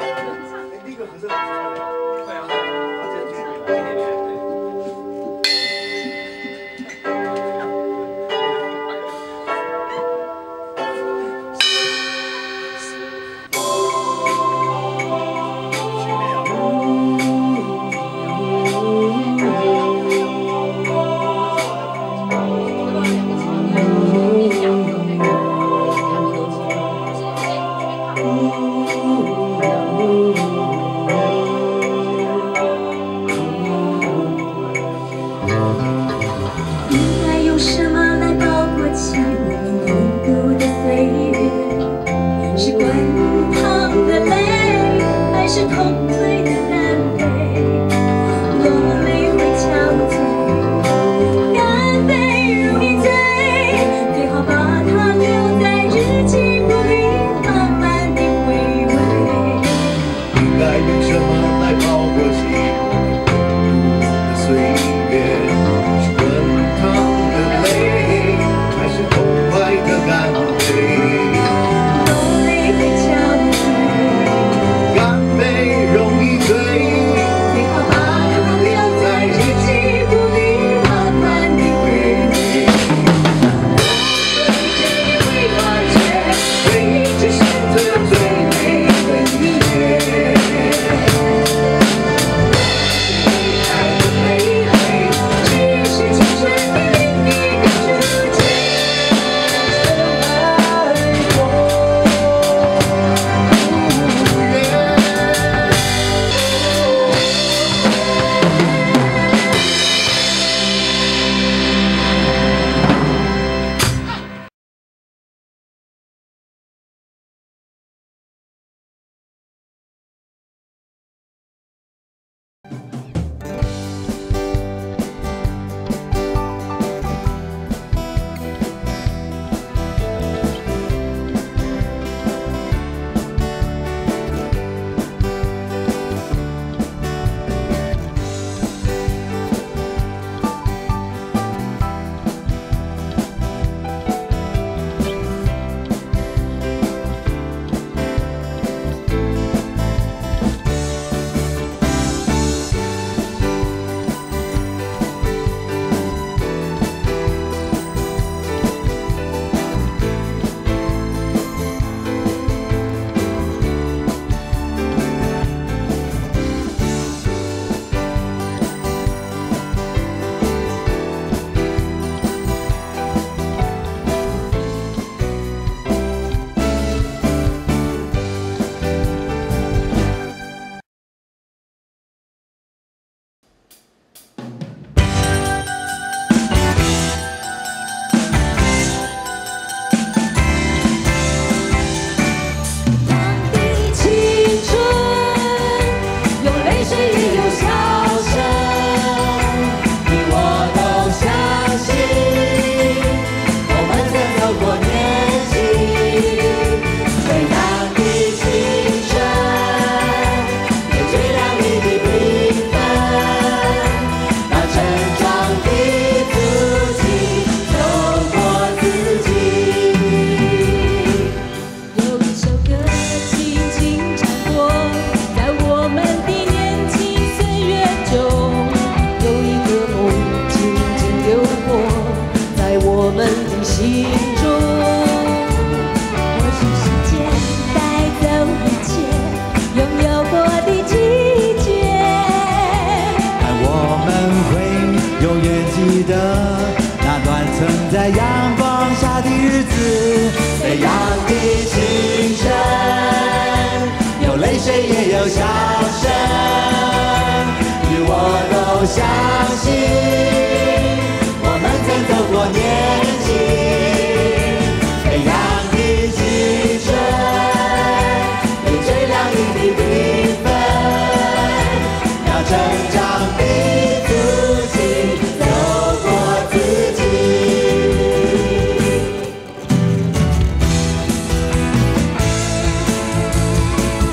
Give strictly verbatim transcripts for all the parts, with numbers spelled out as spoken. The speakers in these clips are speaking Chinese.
第一个和声很漂亮。会啊，好，这样继续，今天对。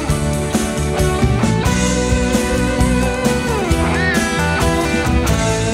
Thank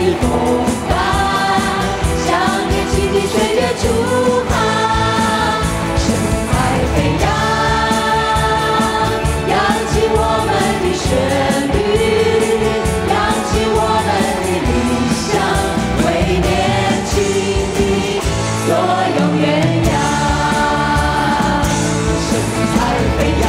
的风帆，像年轻的岁月出航，神采飞扬，扬起我们的旋律，扬起我们的理想，为年轻的所有鸳鸯。神采飞扬，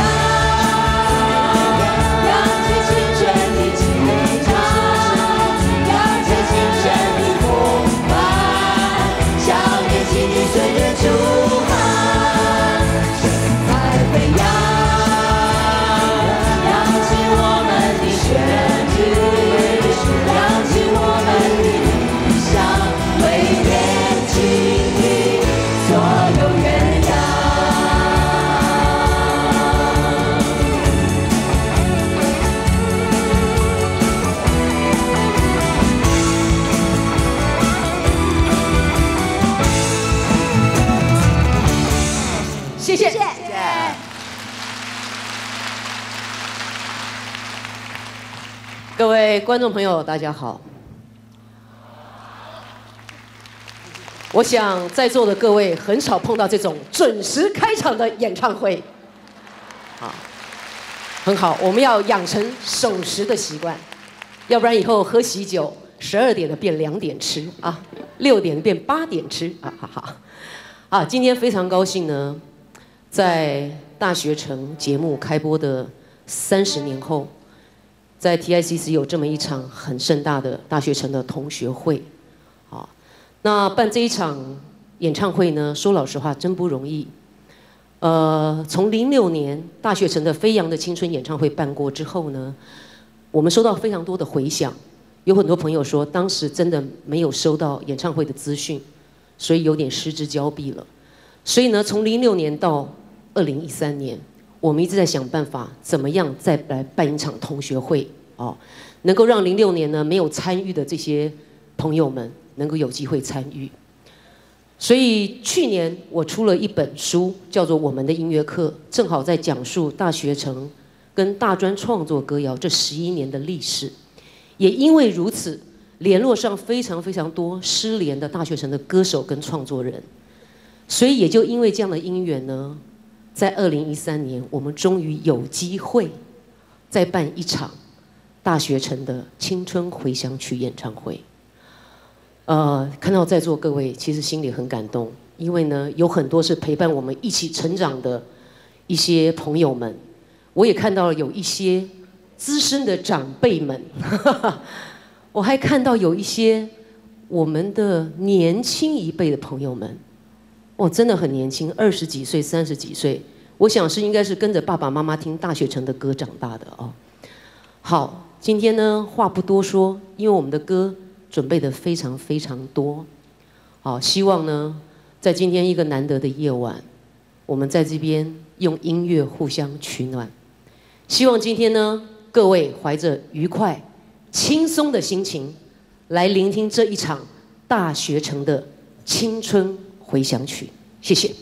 扬起青春的激昂，扬起青春的风帆，像年轻的岁月出航。神采飞扬，扬起我们的旋律，扬起我们的理想，为年轻的所有鸳鸯。谢谢。 各位观众朋友，大家好。我想在座的各位很少碰到这种准时开场的演唱会，啊，很好，我们要养成守时的习惯，要不然以后喝喜酒，十二点的变两点吃啊，六点的变八点吃啊，哈哈。啊，今天非常高兴呢，在大学城节目开播的三十年后，在 T I C C 有这么一场很盛大的大学城的同学会，啊，那办这一场演唱会呢，说老实话真不容易。呃，从零六年大学城的飞扬的青春演唱会办过之后呢，我们收到非常多的回响，有很多朋友说当时真的没有收到演唱会的资讯，所以有点失之交臂了。所以呢，从零六年到二零一三年，我们一直在想办法，怎么样再来办一场同学会哦，能够让零六年呢没有参与的这些朋友们能够有机会参与。所以去年我出了一本书，叫做《我们的音乐课》，正好在讲述大学城跟大专创作歌谣这十一年的历史。也因为如此，联络上非常非常多失联的大学城的歌手跟创作人。所以也就因为这样的因缘呢，在二零一三年，我们终于有机会再办一场大学城的青春回响曲演唱会。呃，看到在座各位，其实心里很感动，因为呢，有很多是陪伴我们一起成长的一些朋友们，我也看到了有一些资深的长辈们，我还看到有一些我们的年轻一辈的朋友们。哦，真的很年轻，二十几岁、三十几岁，我想是应该是跟着爸爸妈妈听大学城的歌长大的哦。好，今天呢话不多说，因为我们的歌准备的非常非常多。好，希望呢在今天一个难得的夜晚，我们在这边用音乐互相取暖。希望今天呢各位怀着愉快、轻松的心情，来聆听这一场大学城的青春回响曲，谢谢。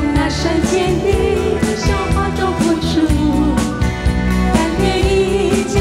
感觉一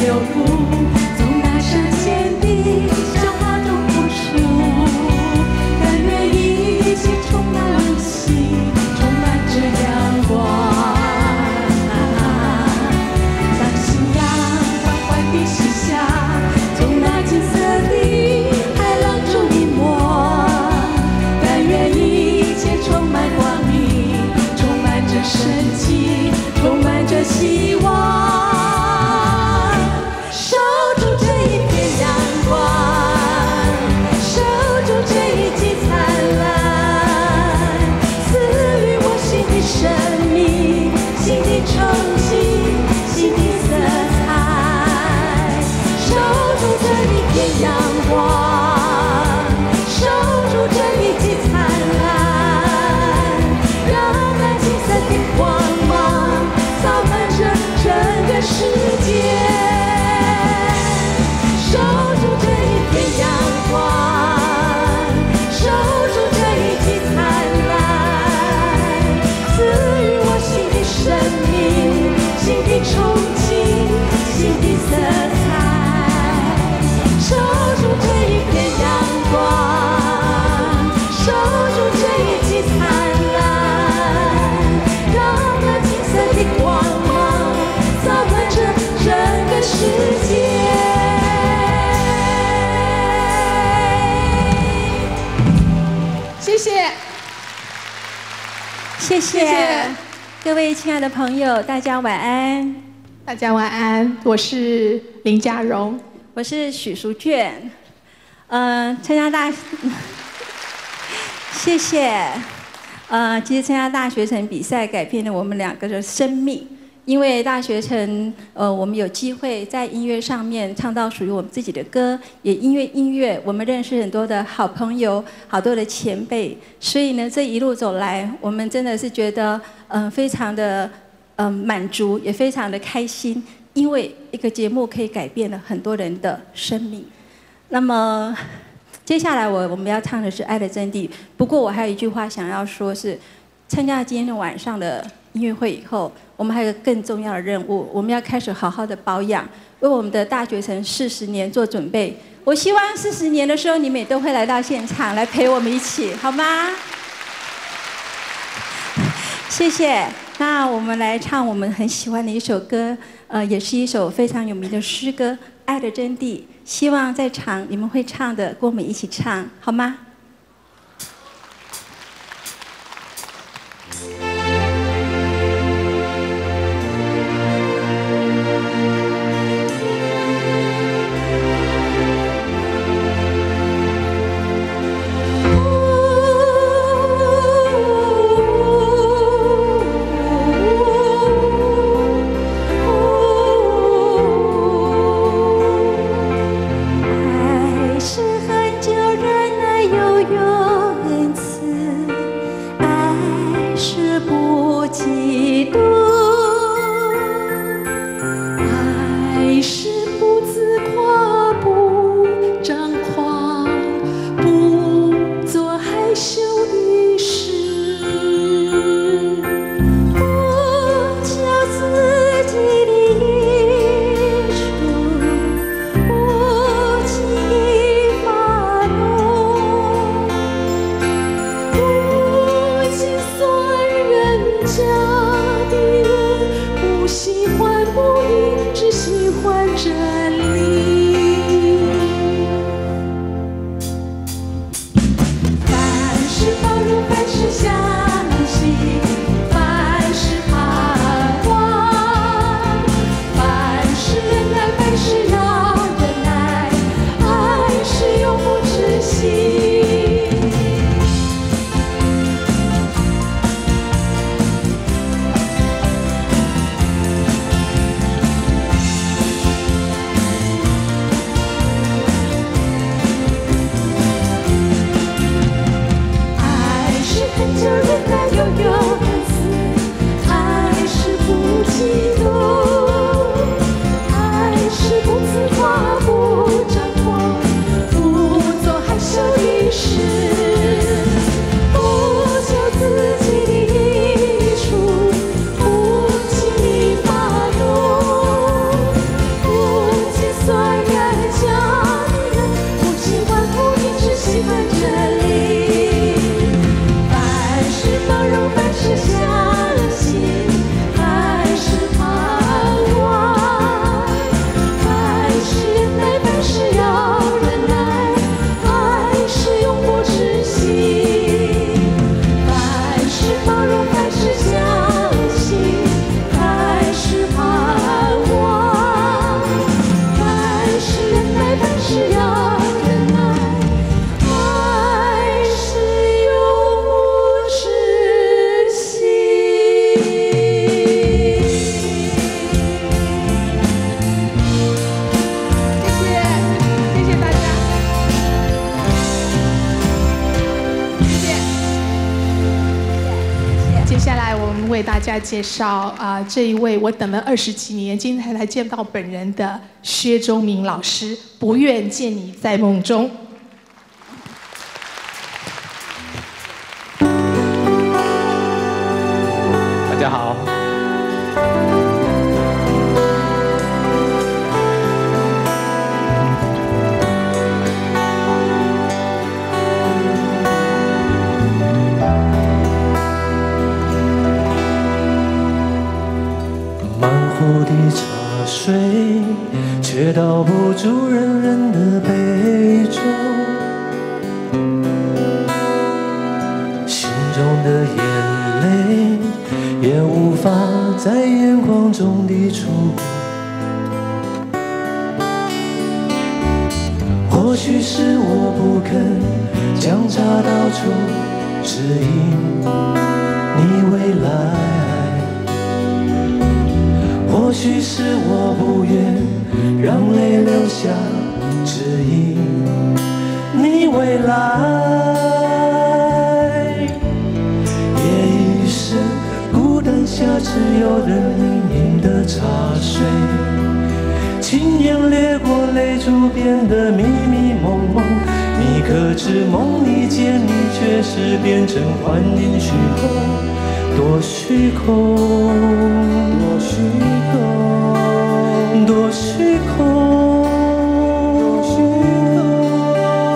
流露，总拿上铅笔，像画中朴树。但愿一切充满温馨，充满着阳光。当夕阳缓缓地西下，从那金色的海浪中一抹。但愿一切充满光明，充满着生机，充满着希望。守住这一片阳光，守住这一季灿烂，赐予我新的生命，新的憧憬，新的色彩。守住这一片阳光，守住这一季灿烂，让那金色的光芒洒满着整个世界。守住这一片阳光，守住这一季灿烂，赐予我新的生命，新的憧憬，新的色彩。守住这一片阳光，守住这一季灿烂，让那金色的光芒洒满着整个世界。 谢谢。 谢谢各位亲爱的朋友，大家晚安。 大家晚安，我是林佳蓉， 我是许淑娟。嗯、呃，参加大，谢谢。呃，其实参加大学城比赛改变了我们两个的生命，因为大学城，呃，我们有机会在音乐上面唱到属于我们自己的歌，也因为音乐，我们认识很多的好朋友，好多的前辈，所以呢，这一路走来，我们真的是觉得，嗯、呃，非常的，嗯、呃，满足，也非常的开心，因为一个节目可以改变了很多人的生命。那么，接下来我我们要唱的是《爱的真谛》，不过我还有一句话想要说是，参加今天晚上的音乐会以后，我们还有一个更重要的任务，我们要开始好好的保养，为我们的大学城四十年做准备。我希望四十年的时候，你们也都会来到现场来陪我们一起，好吗？谢谢。那我们来唱我们很喜欢的一首歌，呃，也是一首非常有名的诗歌《爱的真谛》。希望在场你们会唱的，跟我们一起唱，好吗？爱是很久忍耐有为大家介绍啊、呃、这一位我等了二十几年，今天才见到本人的薛忠明老师，《不愿见你在梦中》。 大家好。 的茶水，却倒不住人人的杯中，心中的眼泪也无法在眼眶中滴出。或许是我不肯将茶倒出，指引你未来。或许是我不愿让泪流下，指引你未来。夜已深，孤单下只有人隐隐的茶水，轻烟掠过泪珠变得迷迷蒙蒙。你可知梦里见你，却是变成幻影虚空。多虚空，多虚空，多虚空，多虚空。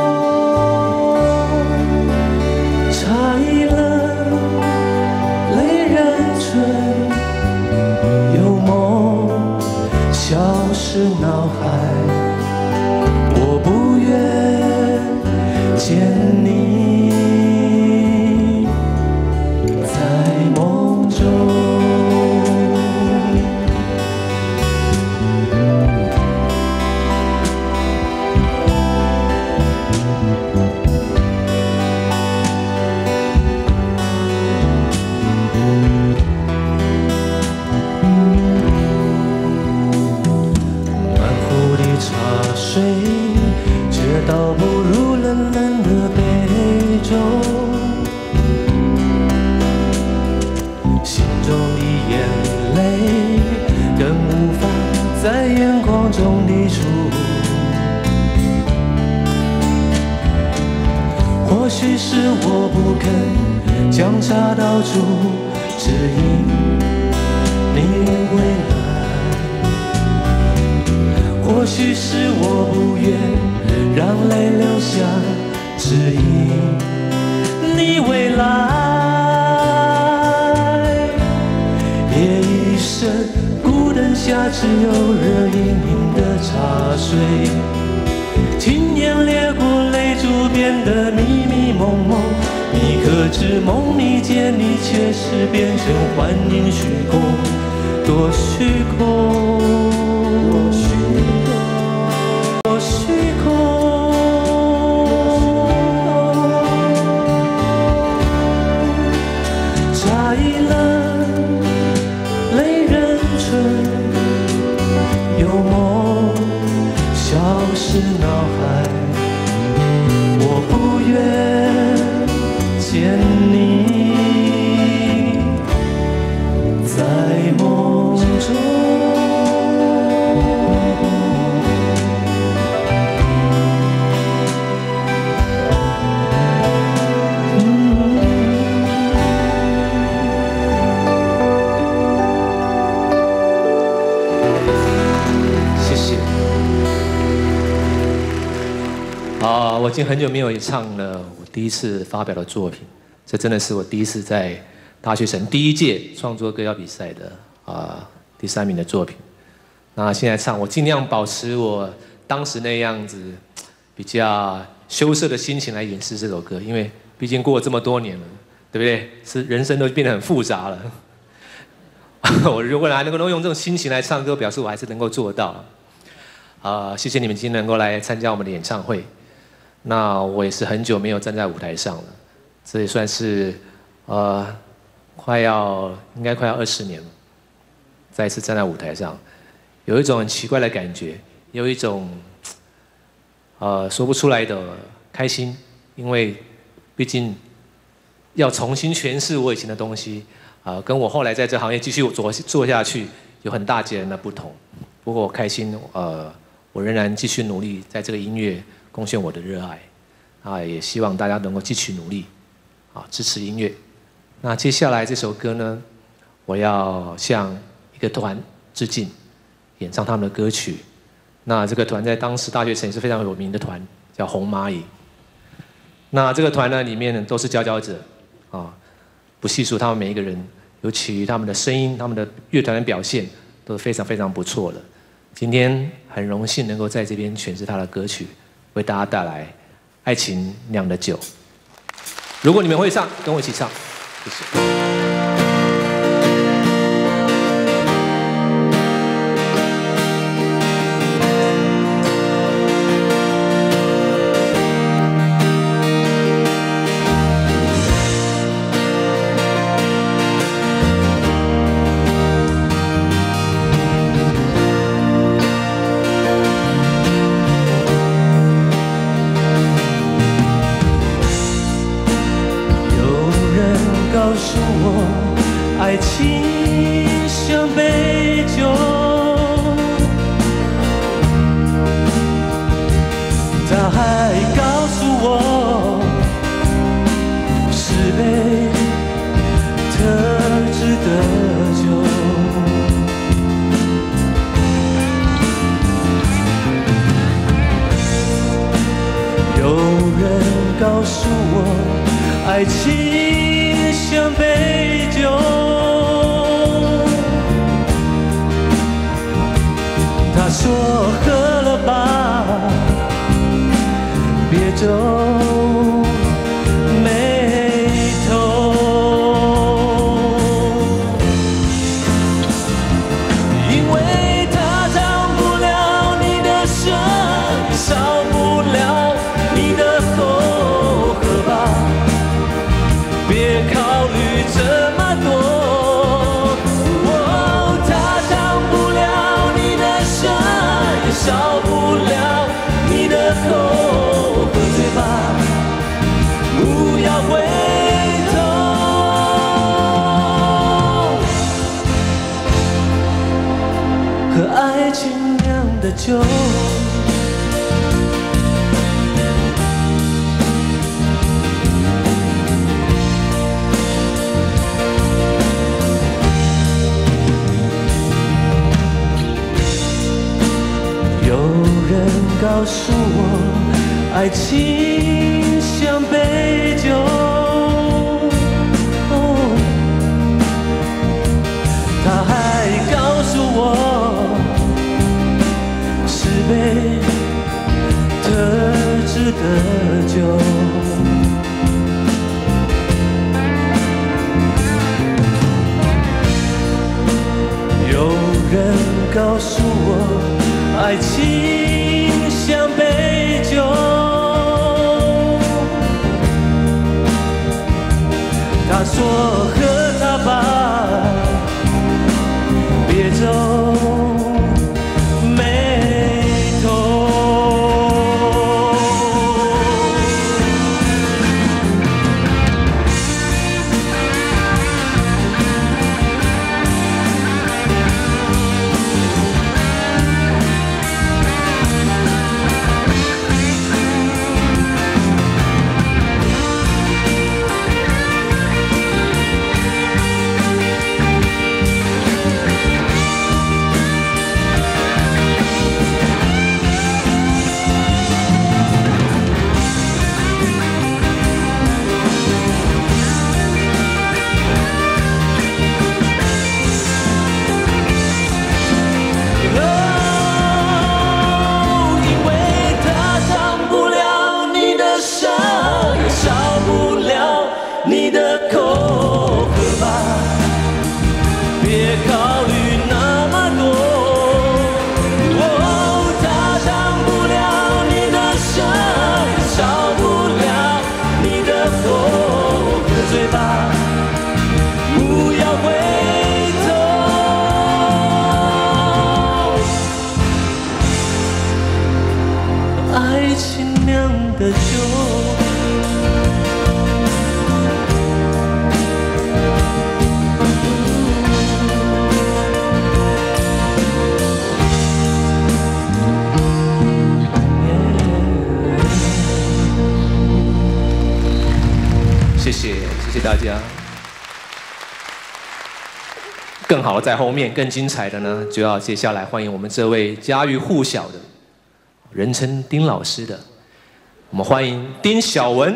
茶已冷，泪仍存，有梦消失脑海。我不愿见你。倒不入冷冷的杯中，心中的眼泪更无法在眼眶中滴出。或许是我不肯将茶倒出，指引你未来。或许是我不愿让泪流下，指引你未来。夜已深，孤灯下只有热盈盈的茶水，轻烟掠过泪珠变得迷迷蒙蒙。你可知梦里见你，却是变成幻影虚空。多虚空，多虚空，多虚空。茶已冷，泪仍存，有梦消失脑海。我不愿见你在梦中。 啊，我已经很久没有唱了我第一次发表的作品，这真的是我第一次在大学城第一届创作歌谣比赛的啊第三名的作品。那现在唱，我尽量保持我当时那样子比较羞涩的心情来演示这首歌，因为毕竟过了这么多年了，对不对？是人生都变得很复杂了。我如果还能够用这种心情来唱歌，表示我还是能够做到。啊，谢谢你们今天能够来参加我们的演唱会。那我也是很久没有站在舞台上了，这也算是呃快要应该快要二十年了，再一次站在舞台上，有一种很奇怪的感觉，有一种呃说不出来的开心，因为毕竟要重新诠释我以前的东西啊、呃，跟我后来在这行业继续做做下去有很大截然的不同。不过我开心，呃，我仍然继续努力在这个音乐贡献我的热爱，啊，也希望大家能够继续努力，啊，支持音乐。那接下来这首歌呢，我要向一个团致敬，演唱他们的歌曲。那这个团在当时大学城也是非常有名的团，叫红蚂蚁。那这个团呢，里面呢都是佼佼者，啊，不细数他们每一个人，尤其他们的声音、他们的乐团的表现都是非常非常不错的。今天很荣幸能够在这边诠释他的歌曲，为大家带来《爱情酿的酒》。如果你们会唱，跟我一起唱，谢谢。 爱情像杯酒，他还告诉我是杯特制的酒。有人告诉我，爱情像杯酒。他说喝了吧，别皱眉头，因为他尝不了你的深，烧不了你的口，喝吧，别考虑这么多。少不了你的口，喝醉吧，不要回头。和爱情酿的酒，告诉我，爱情像杯酒，哦，他还告诉我，是杯特制的酒。有人告诉我，爱情像杯酒，他说喝它吧，别皱眉头。 大家。更好的在后面，更精彩的呢，就要接下来欢迎我们这位家喻户晓的，人称丁老师的，我们欢迎丁晓文。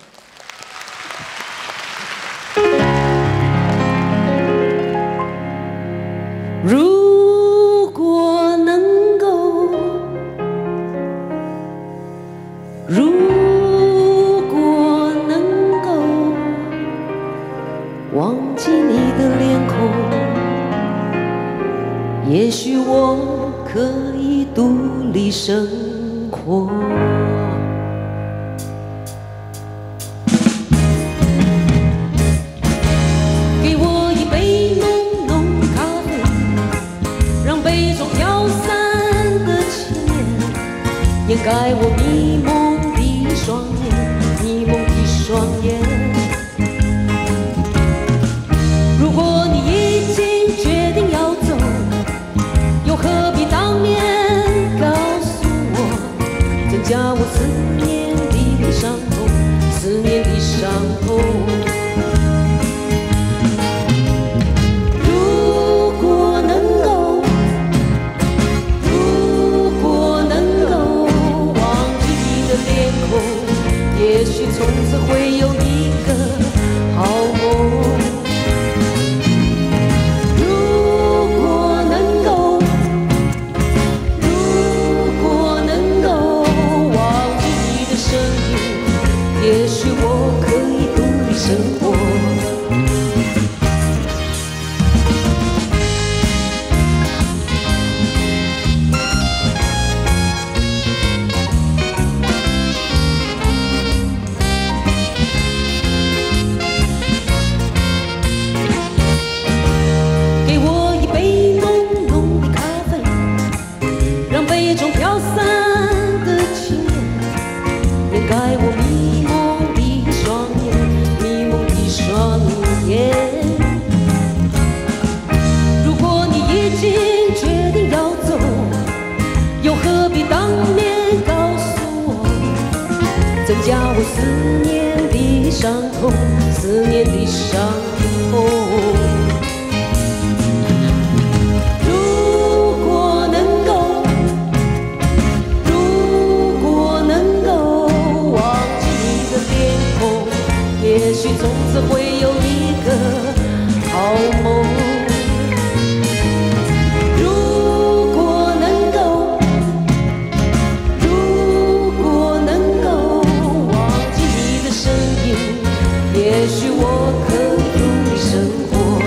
如果能够，如果能够忘记你的脸孔，也许我可以独立生活。给我一杯浓浓咖啡，让杯中飘散的千年掩盖我迷蒙的双眼，迷蒙的双眼。如果你已经决定要走，又何必当面告诉我，增加我思念的伤痛，思念的伤痛。如果能够，如果能够忘记你的脸孔，也许从此会有一个好梦。也许我可以独立生活。给我一杯浓浓的咖啡，让杯中飘散的情念掩盖我迷蒙的双眼，迷蒙的双眼。如果你已经决定要走，又何必当面告诉我，增加我思念的伤痛，思念的伤痛。也许从此会有一个好梦。如果能够，如果能够忘记你的身影，也许我可以独立生活。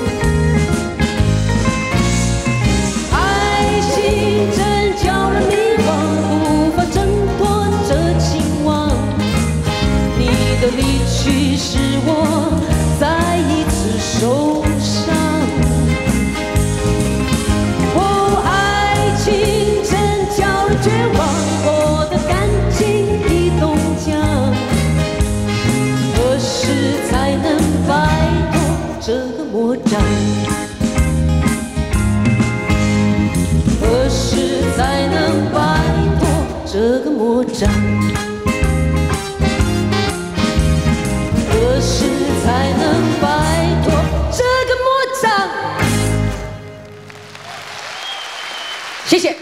爱情真叫人迷惘，无法挣脱这情网。你的离去使我再一次受伤。哦，爱情真叫人绝望，我的感情已冻僵。何时才能摆脱这个魔掌？何时才能摆脱这个魔掌？何时才能摆脱这个魔掌？谢谢。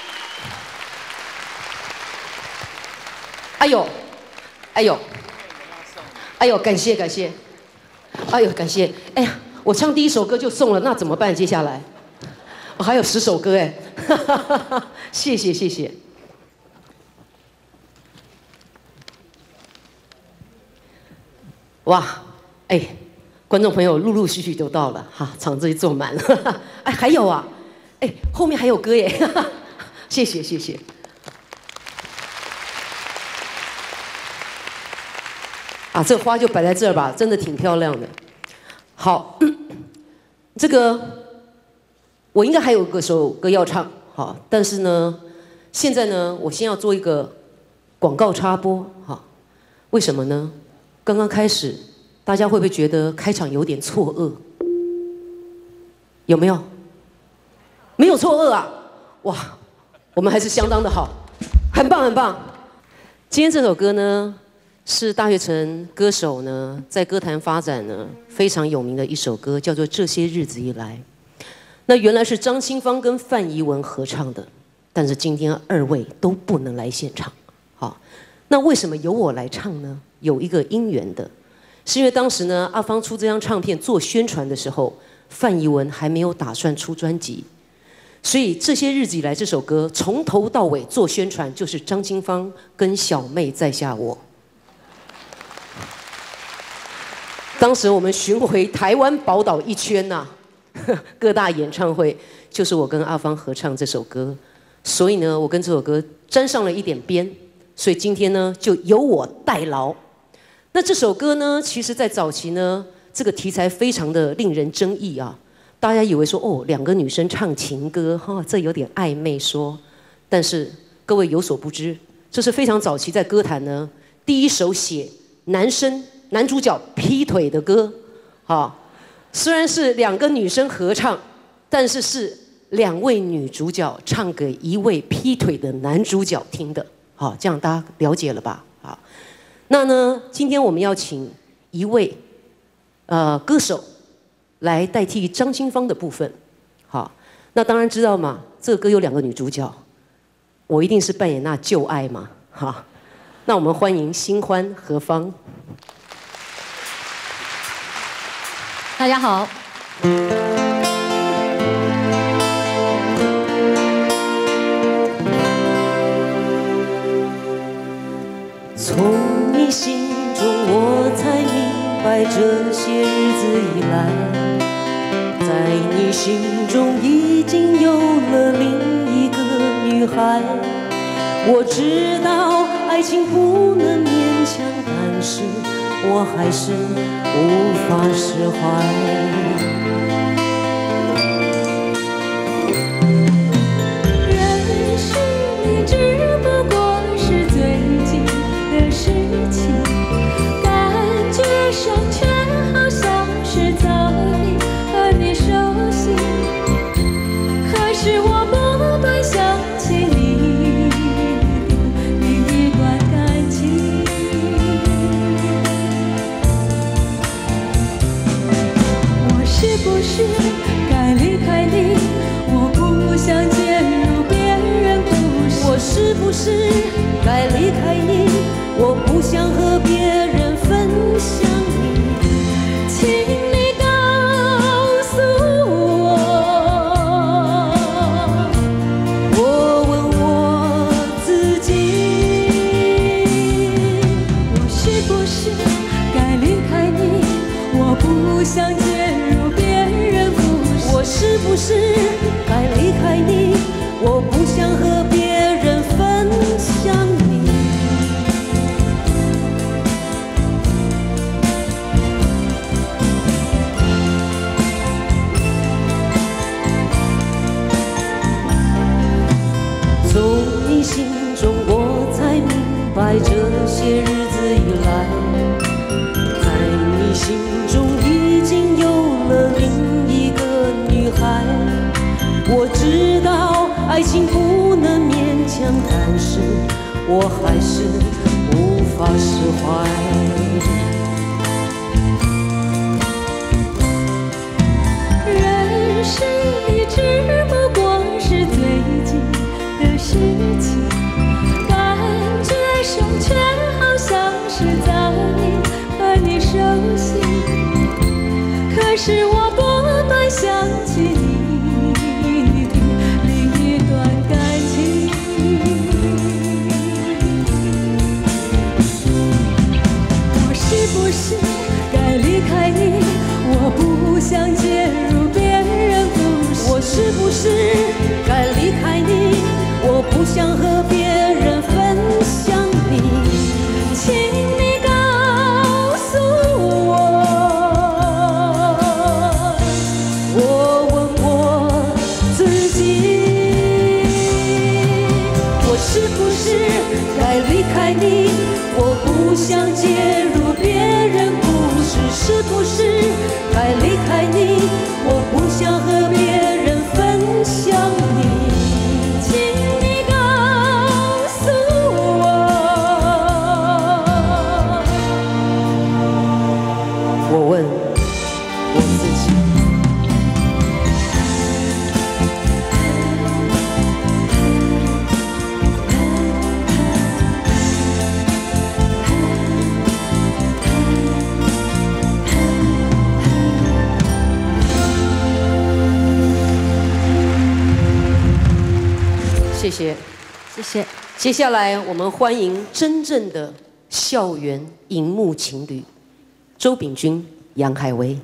哎呦，哎呦，哎呦，感谢感谢，哎呦感谢，哎呀，我唱第一首歌就送了，那怎么办？接下来我还有十首歌哎，谢谢谢谢。哇，哎，观众朋友陆陆续续都到了，哈，场子也坐满了，哎，还有啊，哎，后面还有歌耶，谢谢谢谢。啊，这花就摆在这儿吧，真的挺漂亮的。好，这个我应该还有个首歌要唱，好，但是呢，现在呢，我先要做一个广告插播，哈，为什么呢？刚刚开始，大家会不会觉得开场有点错愕？有没有？没有错愕啊！哇，我们还是相当的好，很棒很棒。今天这首歌呢， 是大学城歌手呢在歌坛发展呢非常有名的一首歌，叫做《这些日子以来》。那原来是张清芳跟范怡文合唱的，但是今天二位都不能来现场。好，那为什么由我来唱呢？有一个因缘的，是因为当时呢阿芳出这张唱片做宣传的时候，范怡文还没有打算出专辑。所以这些日子以来，这首歌从头到尾做宣传，就是张清芳跟小妹在下我。当时我们巡回台湾宝岛一圈呐、啊，各大演唱会，就是我跟阿芳合唱这首歌。所以呢，我跟这首歌沾上了一点边，所以今天呢，就由我代劳。那这首歌呢，其实在早期呢，这个题材非常的令人争议啊。大家以为说哦，两个女生唱情歌，哈、哦，这有点暧昧说。但是各位有所不知，这是非常早期在歌坛呢第一首写男生男主角劈腿的歌，哈、哦。虽然是两个女生合唱，但是是两位女主角唱给一位劈腿的男主角听的，好、哦，这样大家了解了吧？好，那呢，今天我们要请一位呃歌手。来代替张清芳的部分，好，那当然知道嘛，这个歌有两个女主角，我一定是扮演那旧爱嘛，好，那我们欢迎新欢何芳。 大家好。 从你心中我才明白，这些日子以来，在你心中已经有了另一个女孩。我知道爱情不能勉强，但是我还是无法释怀。 认识你只不过是最近的事情，感觉上却好像是早已和你熟悉。可是我不断想起你的另一段感情。我是不是该离开你？我不想介入别人故事。 我是不是该离开你？我不想和别人分享你， 请你告诉我， 我问我自己， 我是不是该离开你？我不想介入别人故事。 我是不是该离开你？我不想和别人分享你。从你心中我才明白，这些日子以来，在你心中已经有了另一个女孩。我知道爱情不能勉强，但是我还是无法释怀。 认识你只不过是最近的事情，感觉上却好像是早已和你熟悉。可是我不断想起你的另一段感情。我是不是该离开你？我不想介入别人故事。 我是不是该离开你？我不想和别人分享你， 请你告诉我， 我问我自己，我是不是该离开你？我不想介入别人故事，是不是该离开你？我不想和别人分享你。 请你告诉我， 谢谢， 谢谢。 接下来我们欢迎真正的校园荧幕情侣，周秉钧、杨海威。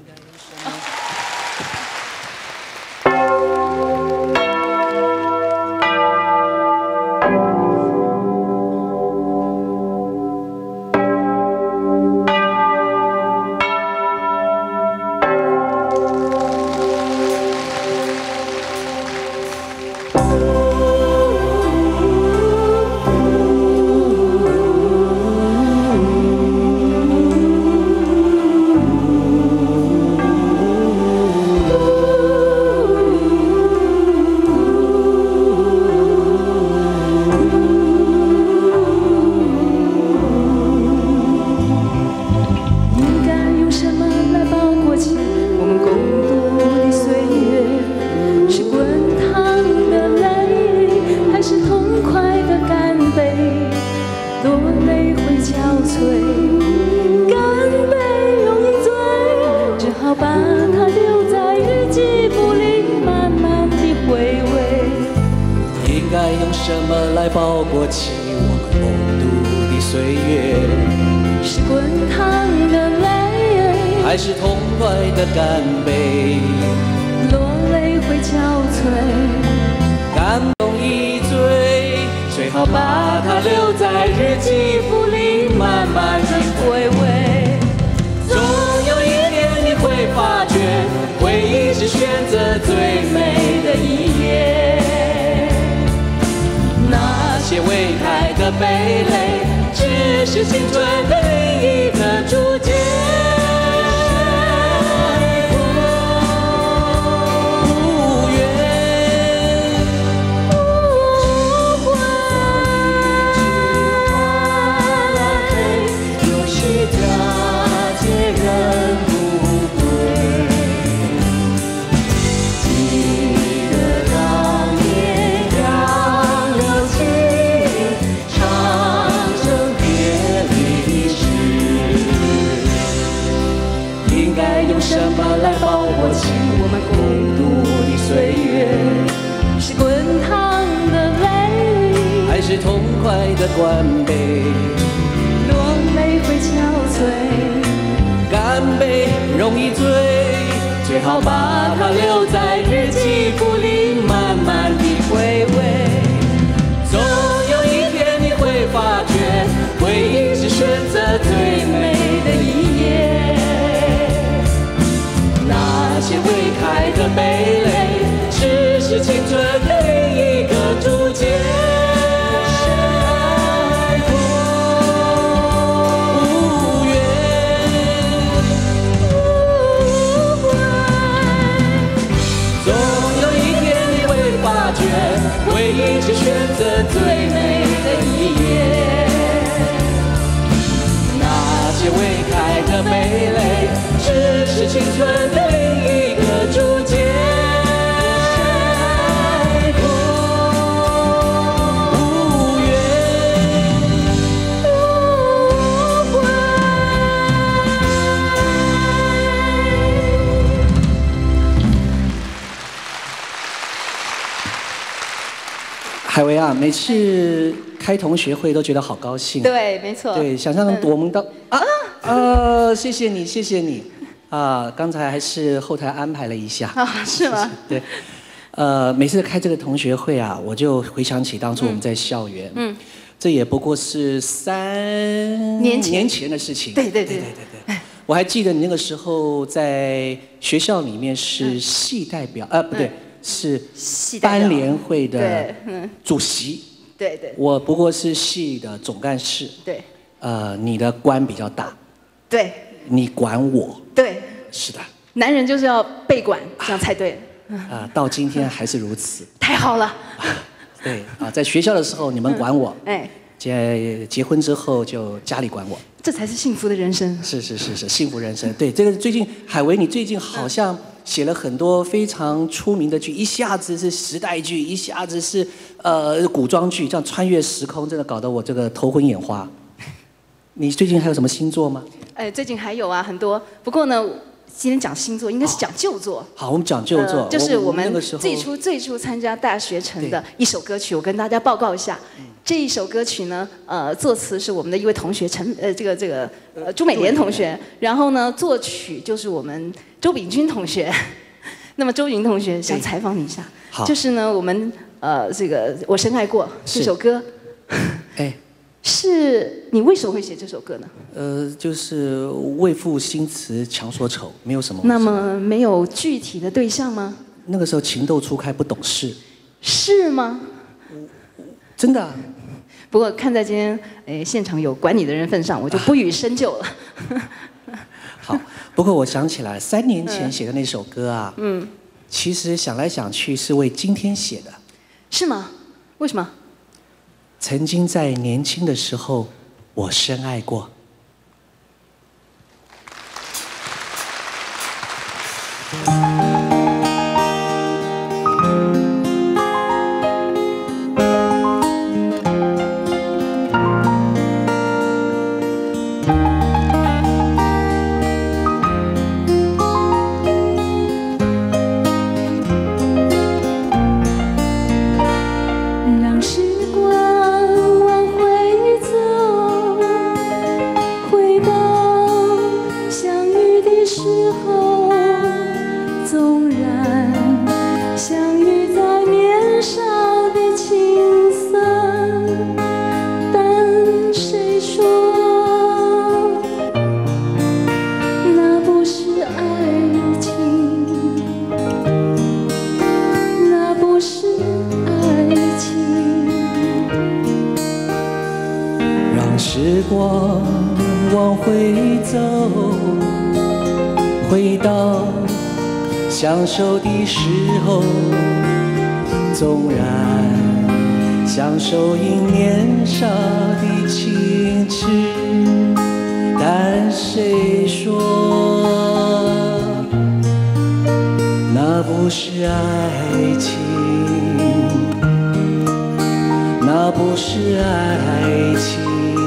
海维啊，每次开同学会都觉得好高兴。 对，没错。 对，想象我们到、嗯、啊呃，谢谢你，谢谢你啊！刚才还是后台安排了一下啊，是吗？ 对，呃，每次开这个同学会啊，我就回想起当初我们在校园，嗯，这也不过是三年前年前的事情。 对对对对对对对。我还记得你那个时候在学校里面是系代表，嗯、呃，不对。嗯是班联会的主席， 对对， 我不过是系的总干事， 对， 呃，你的官比较大， 对， 你管我， 对， 是的， 男人就是要被管，这样才对。 啊，到今天还是如此， 太好了。 对啊，在学校的时候你们管我， 哎， 结结婚之后就家里管我， 这才是幸福的人生。 是是是是，幸福人生。对，这个最近海维，你最近好像。写了很多非常出名的剧，一下子是时代剧，一下子是呃古装剧，这样穿越时空，真的搞得我这个头昏眼花。你最近还有什么新作吗？ 哎，最近还有啊，很多。不过呢， 今天讲新作，应该是讲旧作。 好，我们讲旧作， 呃、就是我们那个时候最初最初参加大学城的一首歌曲，我跟大家报告一下。这一首歌曲呢，呃，作词是我们的一位同学陈呃这个这个呃朱美莲同学，然后呢作曲就是我们周秉钧同学。那么周云同学想采访你一下，就是呢我们呃这个我深爱过这首歌， 哎， 是你为什么会写这首歌呢？ 呃，就是为赋新词强说愁，没有什么。 那么没有具体的对象吗？ 那个时候情窦初开，不懂事。 是吗？ 真的、啊。 不过看在今天诶现场有管你的人份上，我就不予深究了。 好，不过我想起来，三年前写的那首歌啊，嗯，其实想来想去是为今天写的。 是吗？为什么？ 曾经在年轻的时候，我深爱过。时光往回走，回到相守的时候，纵然相守因年少的情痴，但谁说那不是爱情，那不是爱情。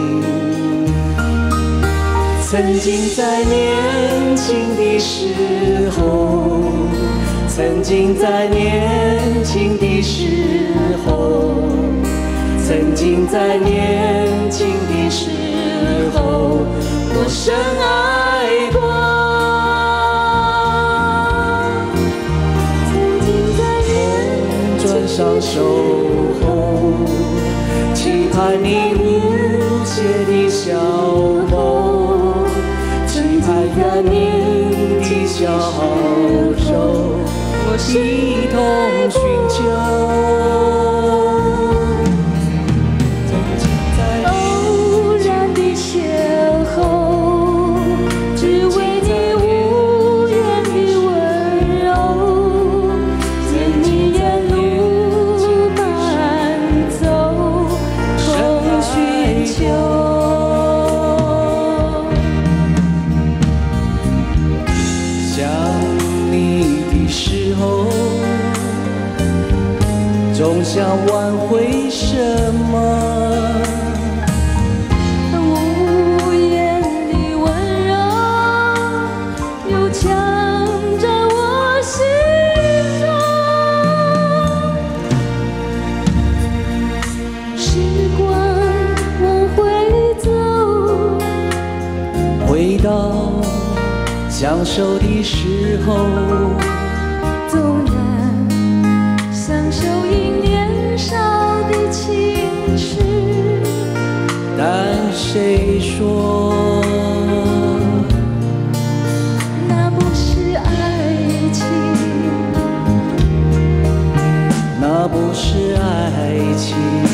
曾经在年轻的时候，曾经在年轻的时候，曾经在年轻的时候，我深爱过。曾经在年转上守候，期盼你无邪的笑容。愿你的小手，一同寻求。偶然的邂逅，只为你无言的温柔，见你沿路伴走，同寻求。总想挽回什么？无言的温柔，又强在我心中。时光往回走，回到相守的时候。纵然相守因年少的情痴，但谁说那不是爱情，那不是爱情。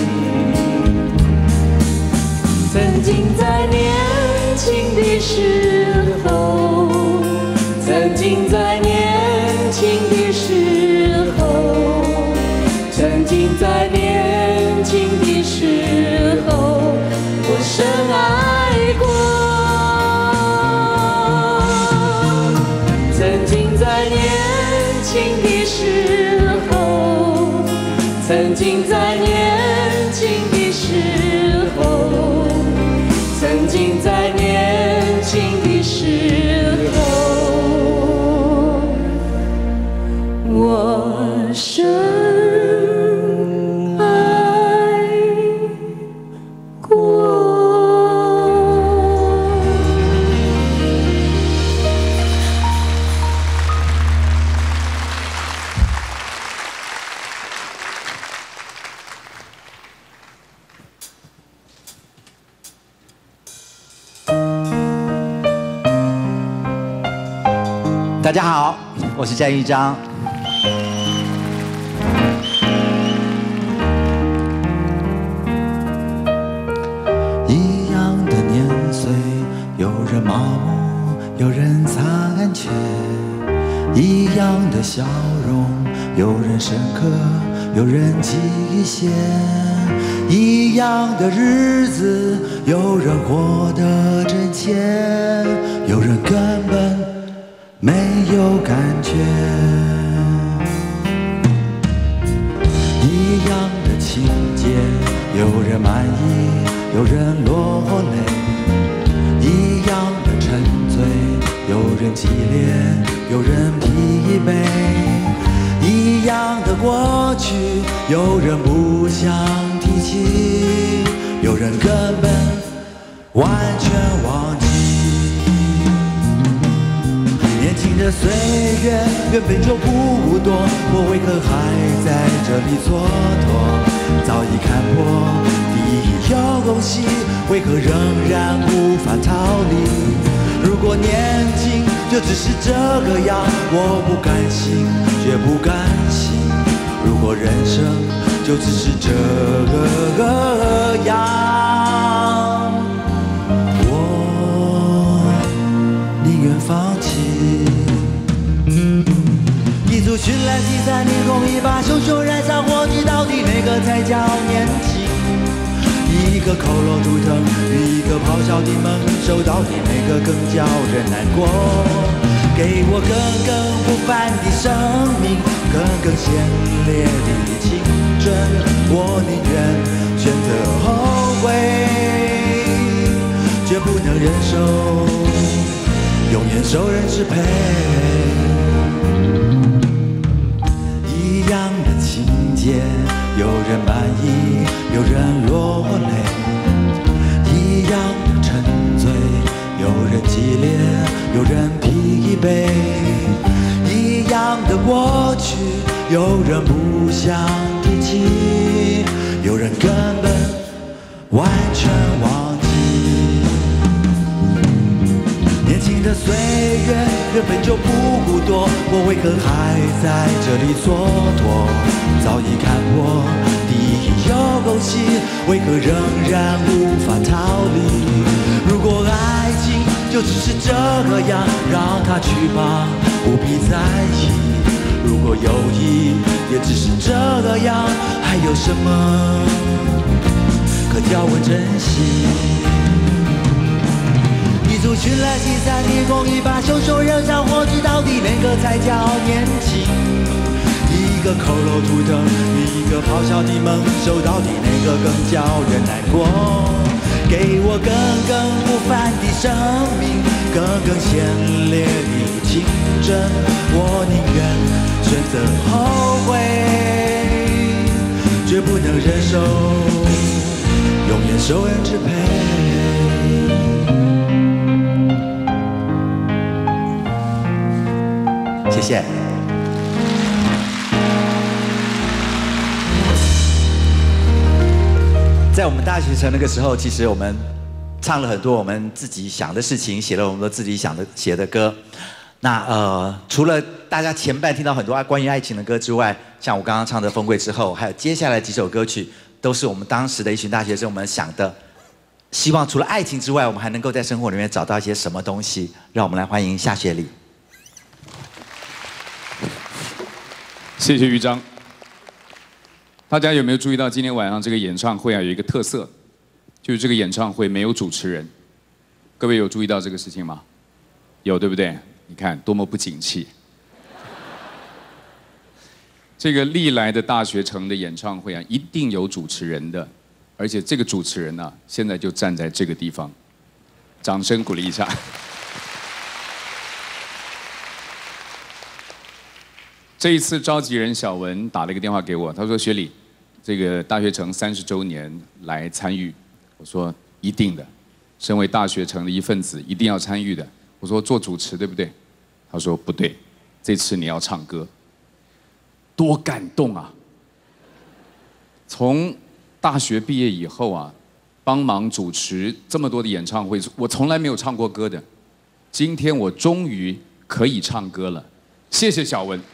曾经在年轻的时候，曾经在年轻的时候，曾经在年轻的时候，我深爱过。曾经在年轻的时候，曾经在年轻的时候，曾经在年轻的时候。 家好，我是詹玉章。一样的年岁，有人麻木，有人残缺；一样的笑容，有人深刻，有人极限；一样的日子，有人活得真切，有人根本没有感觉。一样的情节，有人满意，有人落泪；一样的沉醉，有人激烈，有人疲惫；一样的过去，有人不想提起，有人根本完全忘记。年轻的岁月原本就不多，我为何还在这里蹉跎？早已看破第一游戏，为何仍然无法逃离？如果年轻就只是这个样，我不甘心，绝不甘心。如果人生就只是这个样，我宁愿放弃。一组绚烂七彩霓虹，一把熊熊燃烧火炬，到底哪个才叫年轻？一个佝偻图腾，一个咆哮的猛兽，到底哪个更叫人难过？给我更更不凡的生命，更更鲜烈的青春，我宁愿选择后悔，绝不能忍受永远受人支配。一样的情节，有人满意，有人落泪；一样的沉醉，有人激烈，有人疲惫；一样的过去，有人不想提起，有人根本完全忘记。年轻的岁月原本就不多，我为何还在这里蹉跎？早已看破第一游戏，为何仍然无法逃离？如果爱情就只是这个样，让它去吧，不必在意。如果友谊也只是这个样，还有什么可叫我珍惜？一组绚烂七彩霓虹，一把熊熊燃烧火炬，到底哪个才叫年轻？一个佝偻图腾，一个咆哮的猛兽，到底哪个更叫人难过？给我更更不凡的生命，更更鲜烈的青春，我宁愿选择后悔，绝不能忍受永远受人支配。谢谢。在我们大学城那个时候，其实我们唱了很多我们自己想的事情，写了我们自己想的写的歌。那呃，除了大家前半听到很多关于爱情的歌之外，像我刚刚唱的《风归之后》，还有接下来几首歌曲，都是我们当时的一群大学生我们想的，希望除了爱情之外，我们还能够在生活里面找到一些什么东西。让我们来欢迎夏雪里。 谢谢玉章。大家有没有注意到今天晚上这个演唱会啊有一个特色，就是这个演唱会没有主持人。各位有注意到这个事情吗？有，对不对？你看多么不景气。这个历来的大学城的演唱会啊，一定有主持人的，而且这个主持人呢、啊，现在就站在这个地方，掌声鼓励一下。这一次召集人小文打了一个电话给我，他说：“学里，这个大学城三十周年来参与。”我说：“一定的，身为大学城的一份子，一定要参与的。”我说：“做主持对不对？”他说：“不对，这次你要唱歌。”多感动啊！从大学毕业以后啊，帮忙主持这么多的演唱会，我从来没有唱过歌的。今天我终于可以唱歌了。谢谢小文。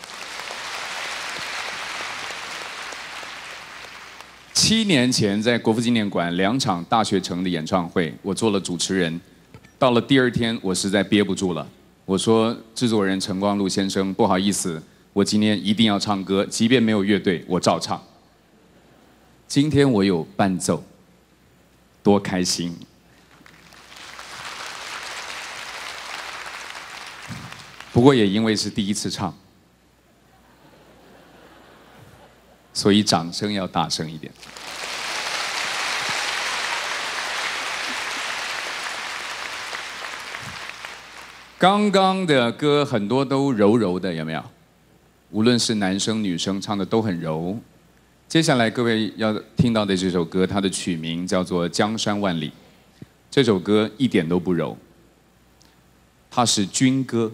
七年前在国父纪念馆两场大学城的演唱会，我做了主持人。到了第二天，我实在憋不住了，我说制作人陈光禄先生，不好意思，我今天一定要唱歌，即便没有乐队，我照唱。今天我有伴奏，多开心！不过也因为是第一次唱，所以掌声要大声一点。刚刚的歌很多都柔柔的，有没有？无论是男生女生唱的都很柔。接下来各位要听到的这首歌，它的曲名叫做《江山万里》。这首歌一点都不柔，它是军歌。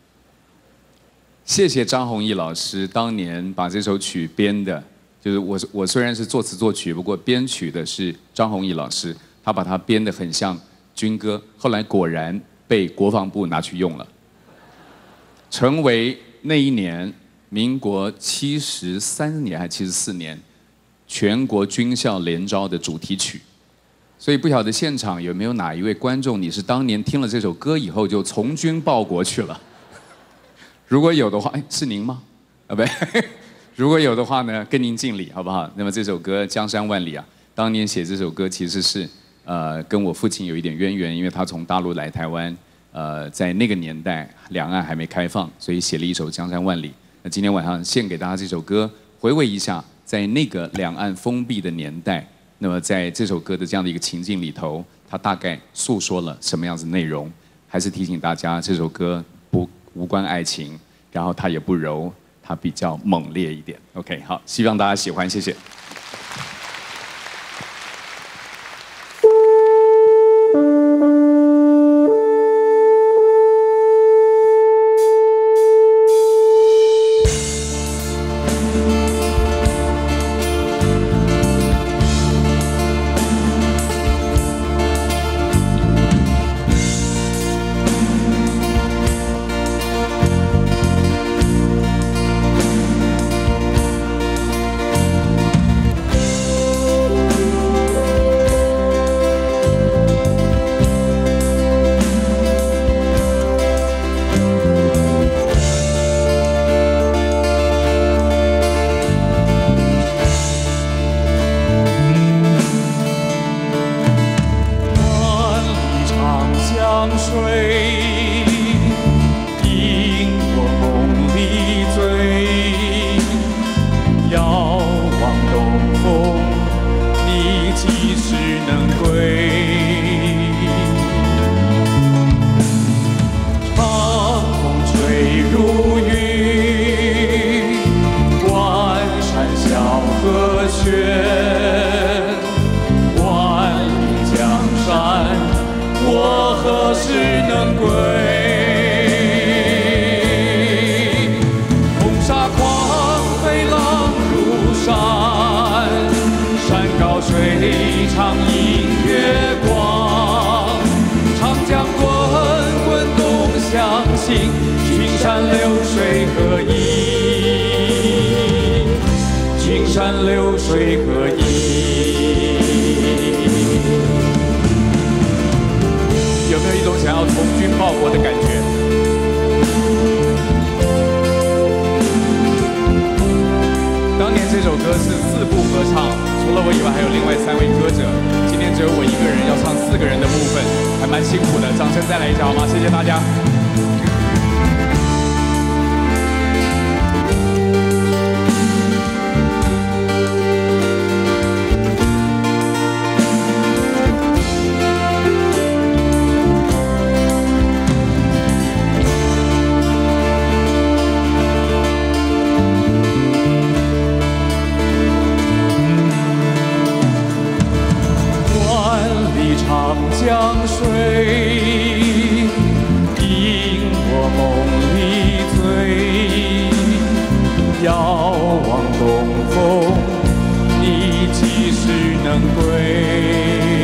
谢谢张弘毅老师当年把这首曲编的，就是我我虽然是作词作曲，不过编曲的是张弘毅老师，他把它编得很像军歌。后来果然被国防部拿去用了，成为那一年民国七十三年还七十四年全国军校联招的主题曲。所以不晓得现场有没有哪一位观众，你是当年听了这首歌以后就从军报国去了？如果有的话，哎，是您吗？啊，不，如果有的话呢，跟您敬礼，好不好？那么这首歌《江山万里》啊，当年写这首歌其实是呃跟我父亲有一点渊源，因为他从大陆来台湾，呃，在那个年代两岸还没开放，所以写了一首《江山万里》。那今天晚上献给大家这首歌，回味一下在那个两岸封闭的年代，那么在这首歌的这样的一个情境里头，它大概诉说了什么样子的内容？还是提醒大家，这首歌不无关爱情，然后它也不柔，它比较猛烈一点。OK， 好，希望大家喜欢，谢谢。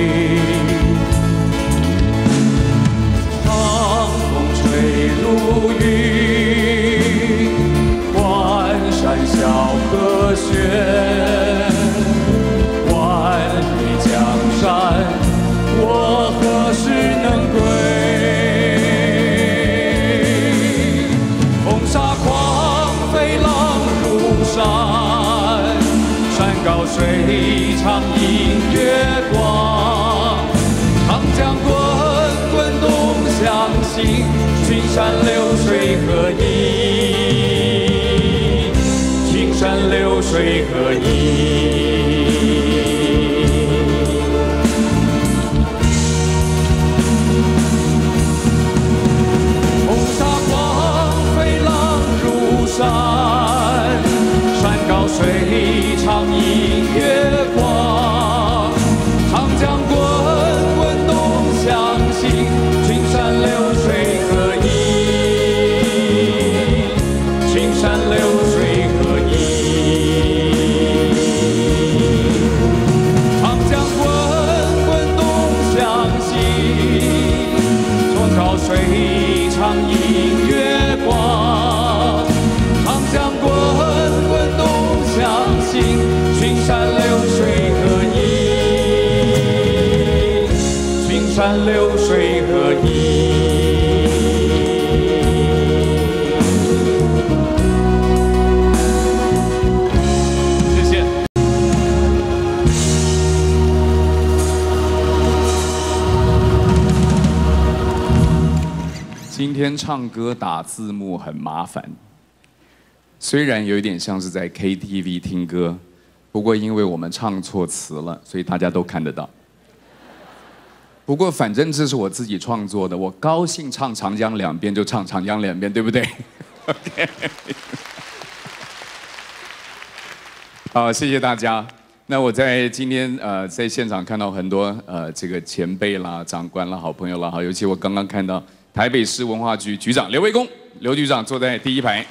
如水长映月光，长江滚滚东向西，群山流水合一，群山流水合一。风沙光飞浪如山，山高水长映月光，长江滚滚东向西，群山流水合一，群山流水合一。长江滚滚东向西，风高水长映月光，长江滚滚东向西，群山流水合一，群山流水合一。谢谢。今天唱歌打字幕很麻烦。虽然有一点像是在 K T V 听歌，不过因为我们唱错词了，所以大家都看得到。不过反正这是我自己创作的，我高兴唱长江两边就唱长江两边，对不对？ OK。好，谢谢大家。那我在今天呃在现场看到很多呃这个前辈啦、长官啦、好朋友啦，好，尤其我刚刚看到台北市文化局局长刘维公，刘局长坐在第一排。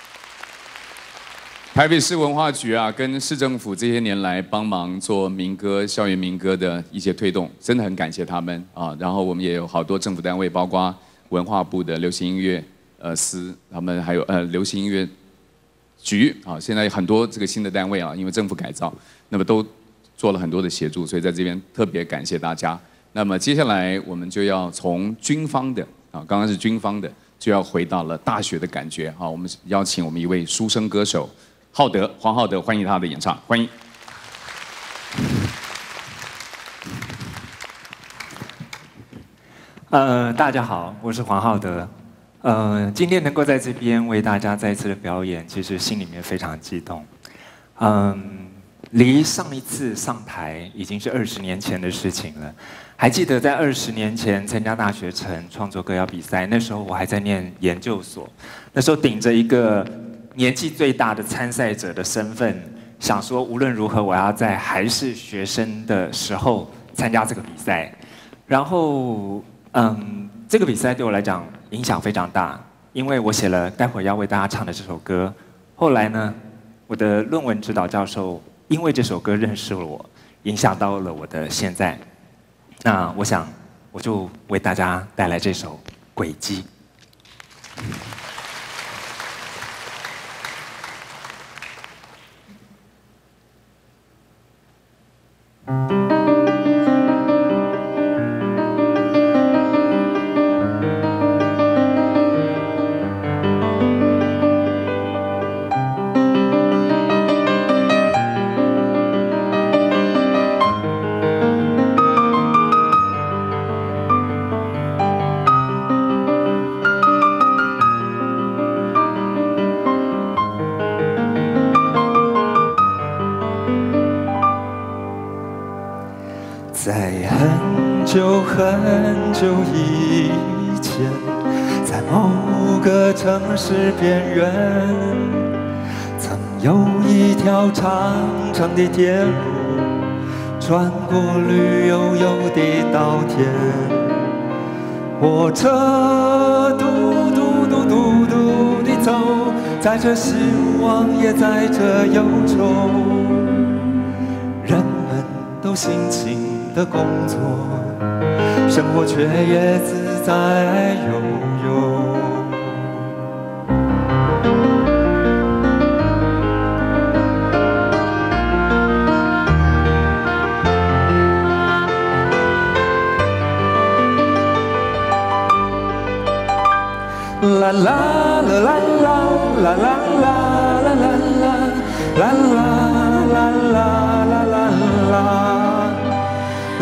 台北市文化局啊，跟市政府这些年来帮忙做民歌、校园民歌的一些推动，真的很感谢他们啊。然后我们也有好多政府单位，包括文化部的流行音乐呃司，他们还有呃流行音乐局啊。现在很多这个新的单位啊，因为政府改造，那么都做了很多的协助，所以在这边特别感谢大家。那么接下来我们就要从军方的啊，刚刚是军方的，就要回到了大学的感觉啊。我们邀请我们一位书生歌手。 浩德，黄浩德，欢迎他的演唱，欢迎。 呃，大家好，我是黄浩德。呃，今天能够在这边为大家再一次的表演，其实心里面非常激动。嗯，离上一次上台已经是二十年前的事情了。还记得在二十年前参加大学城创作歌谣比赛，那时候我还在念研究所，那时候顶着一个 年纪最大的参赛者的身份，想说无论如何，我要在还是学生的时候参加这个比赛。然后，嗯，这个比赛对我来讲影响非常大，因为我写了待会儿要为大家唱的这首歌。后来呢，我的论文指导教授因为这首歌认识了我，影响到了我的现在。那我想，我就为大家带来这首《轨迹》。 在很久很久以前，在某个城市边缘，曾有一条长长的铁路，穿过绿油油的稻田。火车嘟嘟嘟嘟嘟地走，载着希望，也载着忧愁。人们都辛勤 的工作，生活却也自在悠悠。啦啦啦啦啦啦啦啦啦啦啦啦啦啦啦。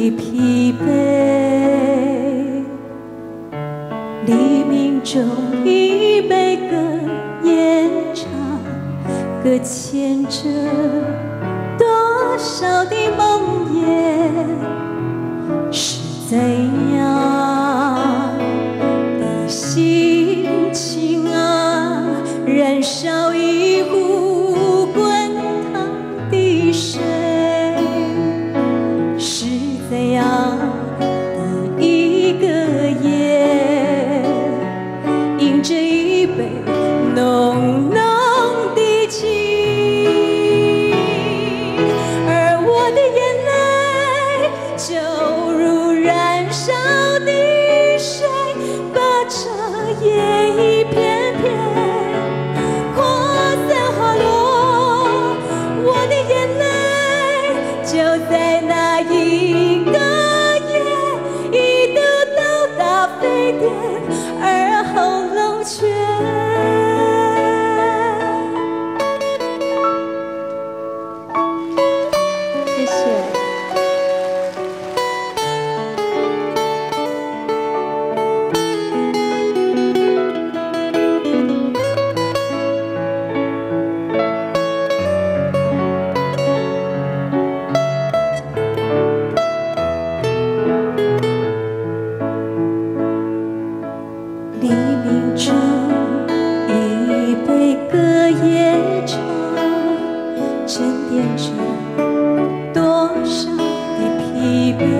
的疲惫，黎明中一杯歌延长，搁浅着多少的梦魇，是怎样的心情啊，燃烧一壶滚烫的水，是怎样的一个夜，饮着一杯浓浓的情，而我的眼泪就如燃烧的水，把这夜一片片扩散滑落。我的眼泪就在那一个夜，一度到达沸点，而喉咙却谢谢。黎明中一杯隔夜茶，沉淀着多少的疲惫。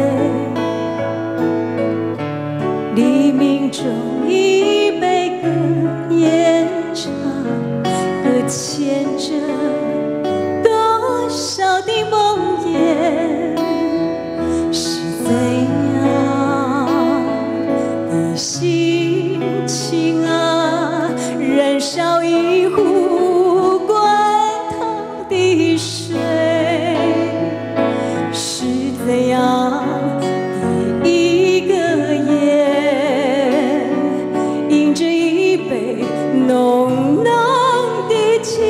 黎明中一杯隔夜茶，搁浅着多少的梦魇，是怎样的心情啊，燃烧一壶滚烫的水，是怎样的一个夜，饮着一杯浓浓的情，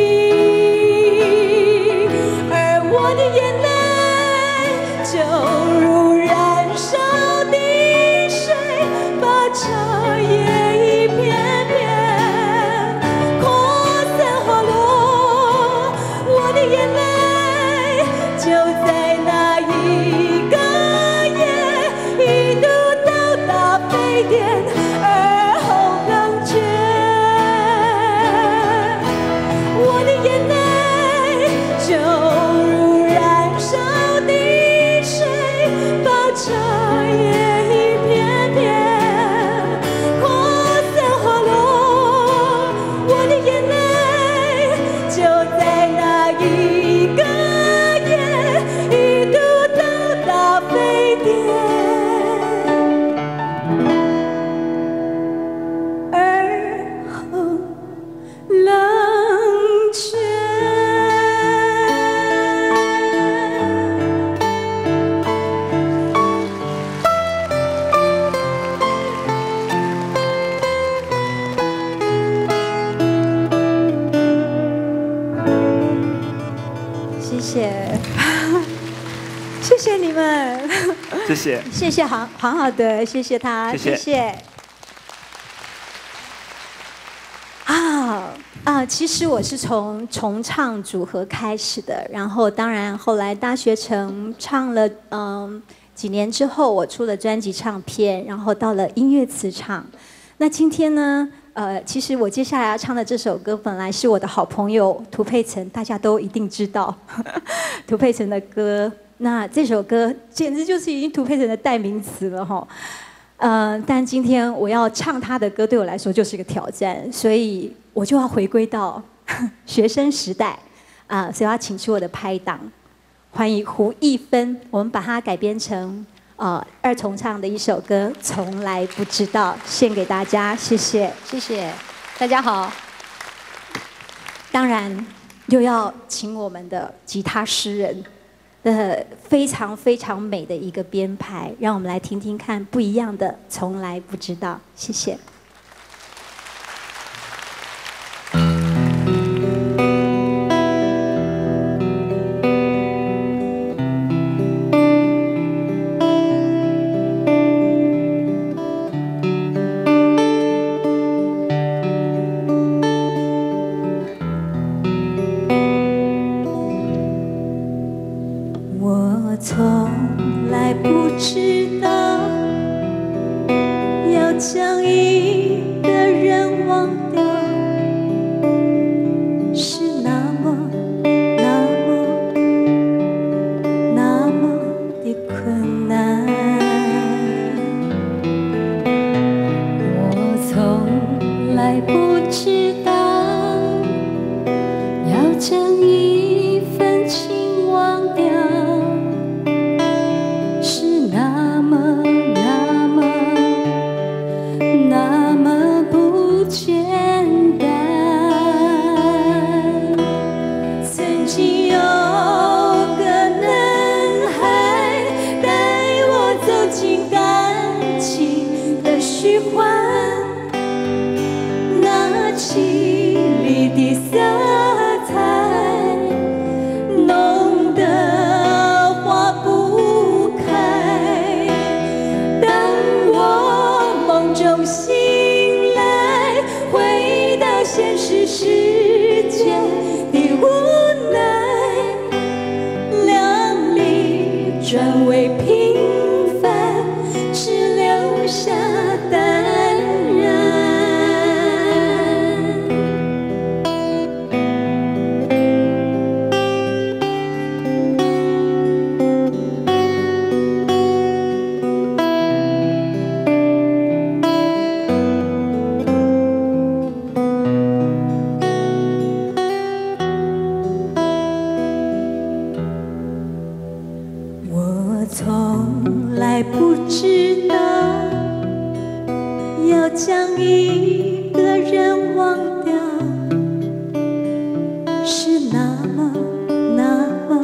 而我的眼泪就如燃烧的水，把茶叶一片片扩散滑落。我的眼泪就在那一个夜，一度到达沸点，而后冷却。我的眼泪就如燃烧的水，把茶叶一片片扩散滑落。我的眼泪就在那一个夜，一度到达沸点，而后冷却。谢谢，谢谢你们， 谢谢。 谢谢黄黄好德，谢谢他， 谢谢谢谢。啊啊！其实我是从重唱组合开始的，然后当然后来大学城唱了，嗯，几年之后我出了专辑唱片，然后到了音乐磁场。那今天呢？呃，其实我接下来要唱的这首歌，本来是我的好朋友涂佩岑，大家都一定知道涂佩岑的歌。那这首歌简直就是已经涂佩岑的代名词了哈。呃，但今天我要唱她的歌，对我来说就是一个挑战，所以我就要回归到学生时代啊、呃，所以我要请出我的拍档，欢迎胡一芬，我们把它改编成。呃，二重唱的一首歌，从来不知道，献给大家，谢谢， 谢谢，大家好。 当然，又要请我们的吉他诗人的非常非常美的一个编排，让我们来听听看不一样的，从来不知道，谢谢。 我从来不知道要将一个人忘掉是那么那么那么的困难。我从来不知道要将一份情忘掉是那么那么那么不简单。曾经有个男孩带我走进感情的虚幻，那凄厉的色彩浓得花不开。当我梦中醒来，回到现实世界的无奈，亮丽转为平凡，只留下淡然。我从来不知道要将一个人忘掉是那么那么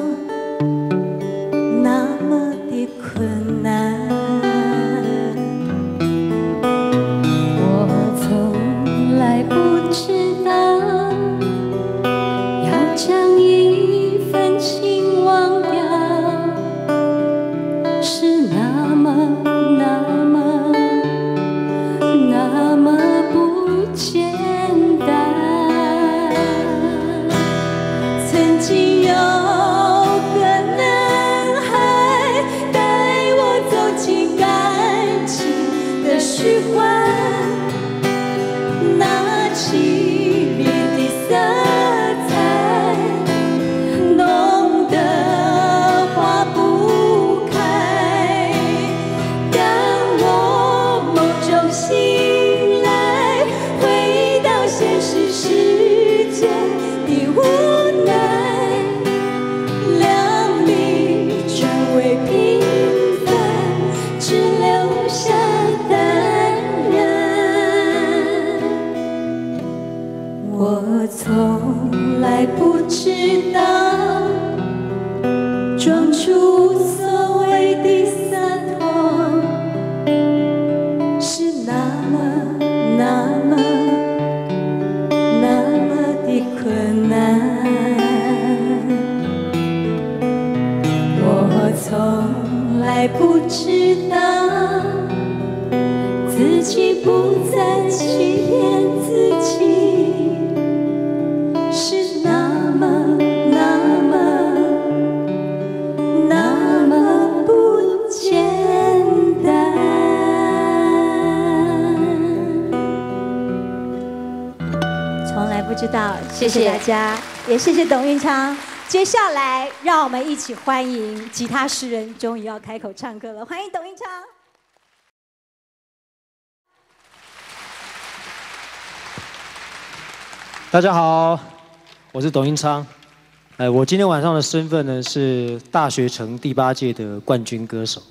那么的困难。我从来不知道要将一份情忘掉是那么那么那么不简单。曾经有个男孩带我走进感情的虚幻，那凄厉的色彩浓得花不开。当我梦中醒来，回到现实世界的无奈，亮丽转为平凡，只留下淡然。我从来不知道装出所谓的洒脱是那么那么那么的困难。我从来不知道自己不再欺骗自己是那么那么那么不简单。 从来不知道，谢谢大家，也谢谢董运昌。接下来，让我们一起欢迎吉他诗人终于要开口唱歌了，欢迎董运昌。 大家好，我是董运昌。呃，我今天晚上的身份呢是大学城第八届的冠军歌手。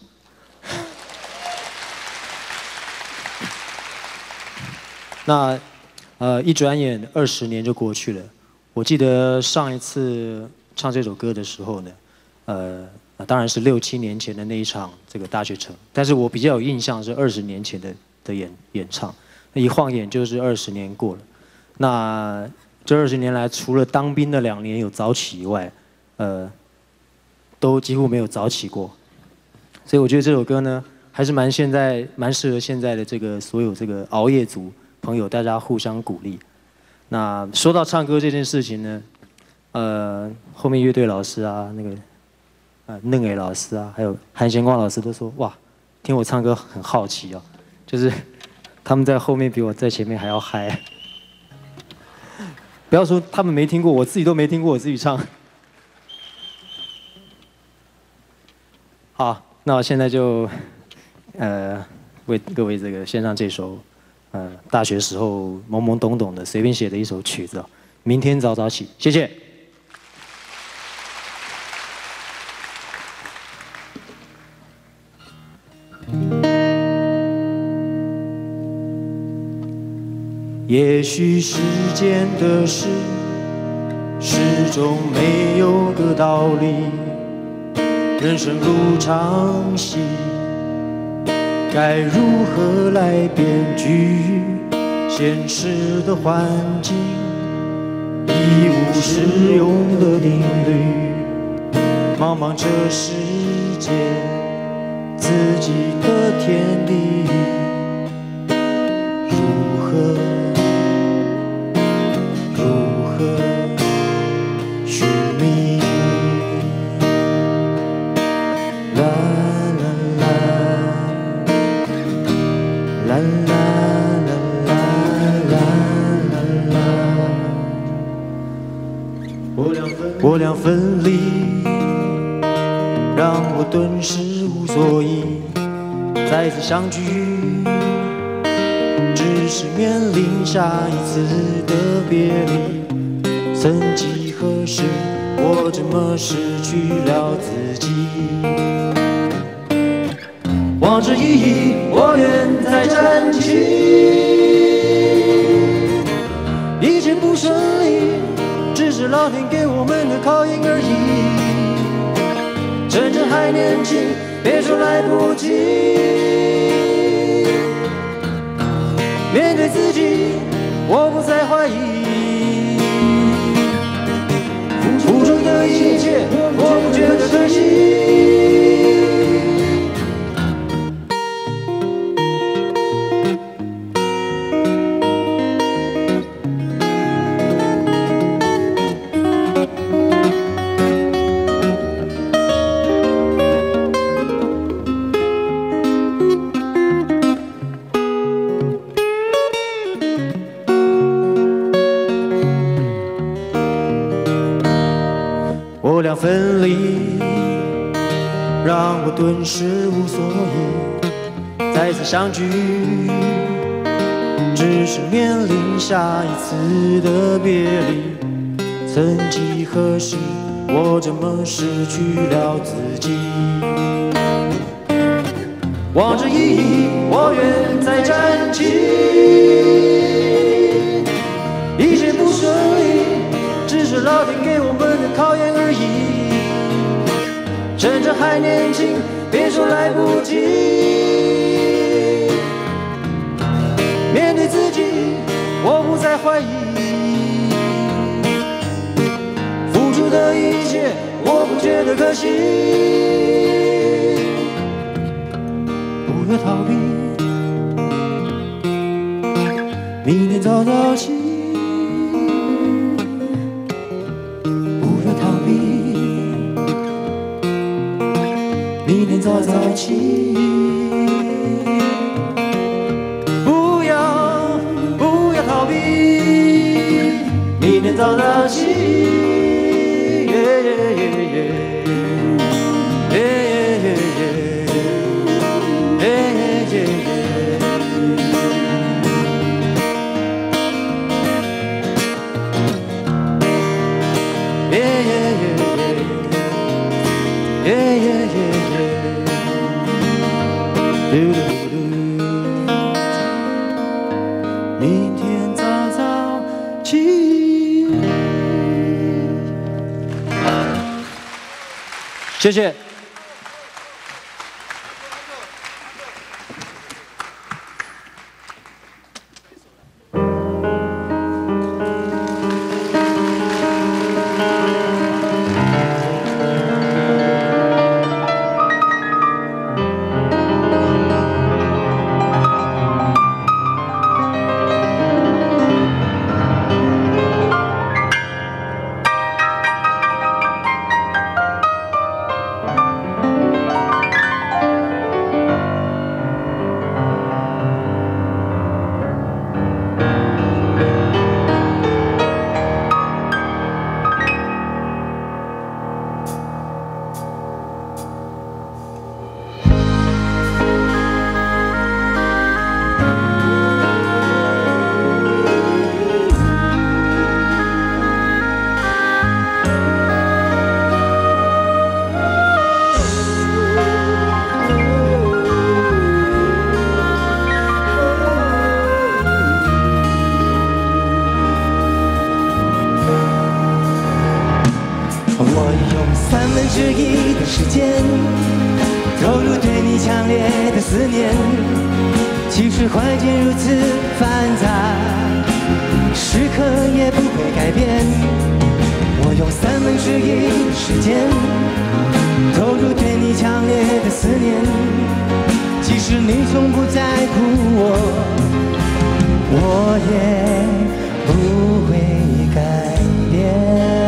那呃，一转眼二十年就过去了。我记得上一次唱这首歌的时候呢，呃，当然是六七年前的那一场这个大学城。但是我比较有印象是二十年前的的演演唱，那一晃眼就是二十年过了。那这二十年来，除了当兵的两年有早起以外，呃，都几乎没有早起过。所以我觉得这首歌呢，还是蛮现在蛮适合现在的这个所有这个熬夜族朋友，大家互相鼓励。那说到唱歌这件事情呢，呃，后面乐队老师啊，那个呃嫩伟老师啊，还有韩贤光老师都说哇，听我唱歌很好奇哦，就是他们在后面比我在前面还要嗨。不要说他们没听过，我自己都没听过我自己唱。好，那我现在就呃为各位这个献上这首呃大学时候懵懵懂懂的随便写的一首曲子哦，明天早早起，谢谢。也许世间的事，始终没有个道理。人生如场戏，该如何来编剧？现实的环境，一无适用的定律。茫茫这世界，自己的天地，如何？我俩分离，让我顿时无所依。再次相聚，只是面临下一次的别离。曾几何时，我这么失去了自己。往日意义，我愿再站起。一切不顺利，只是老天给我们的考验而已。趁着还年轻，别说来不及。面对自己，我不再怀疑。付出的一切，我不觉得可惜。我俩分离，让我顿时无所依。再次相聚，只是面临下一次的别离。曾几何时，我这么失去了自己。望着意义，我愿再站起。一切不顺利，只是老天给我们的考验而已。趁着还年轻，别说来不及。面对自己，我不再怀疑。付出的一切，我不觉得可惜。不要逃避，明天早早起。明天早早起，不要不要逃避。明天早早起，耶耶耶耶，耶耶耶耶，耶耶耶耶。耶耶耶耶，耶耶耶。明天早早起。谢谢。 投入对你强烈的思念。即使环境如此繁杂，时刻也不会改变。我用三分之一的时间投入对你强烈的思念，即使你从不在乎我，我也不会改变。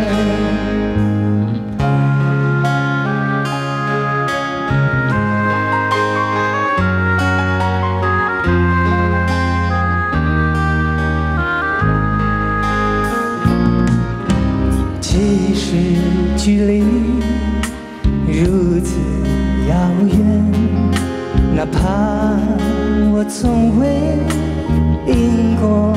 即使距离如此遥远，哪怕我从未因过，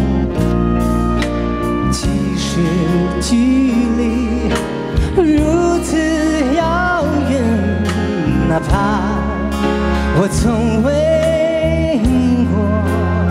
即使距离如此遥远，哪怕我从未因过。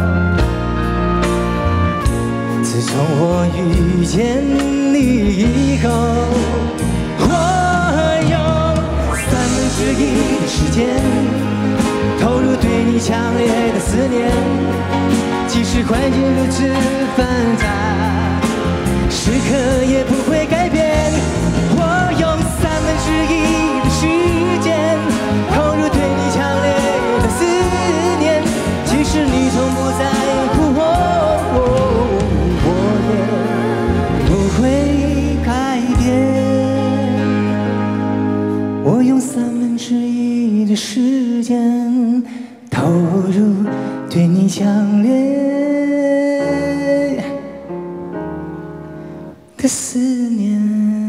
自从我遇见你以后，我用三分之一的时间投入对你强烈的思念。即使环境如此繁杂，时刻也不会改变。我用三分之一的时间投入对你强烈的思念。即使你从不在乎我，我也不会改变。我用三分之一的时间投入对你强烈的思念。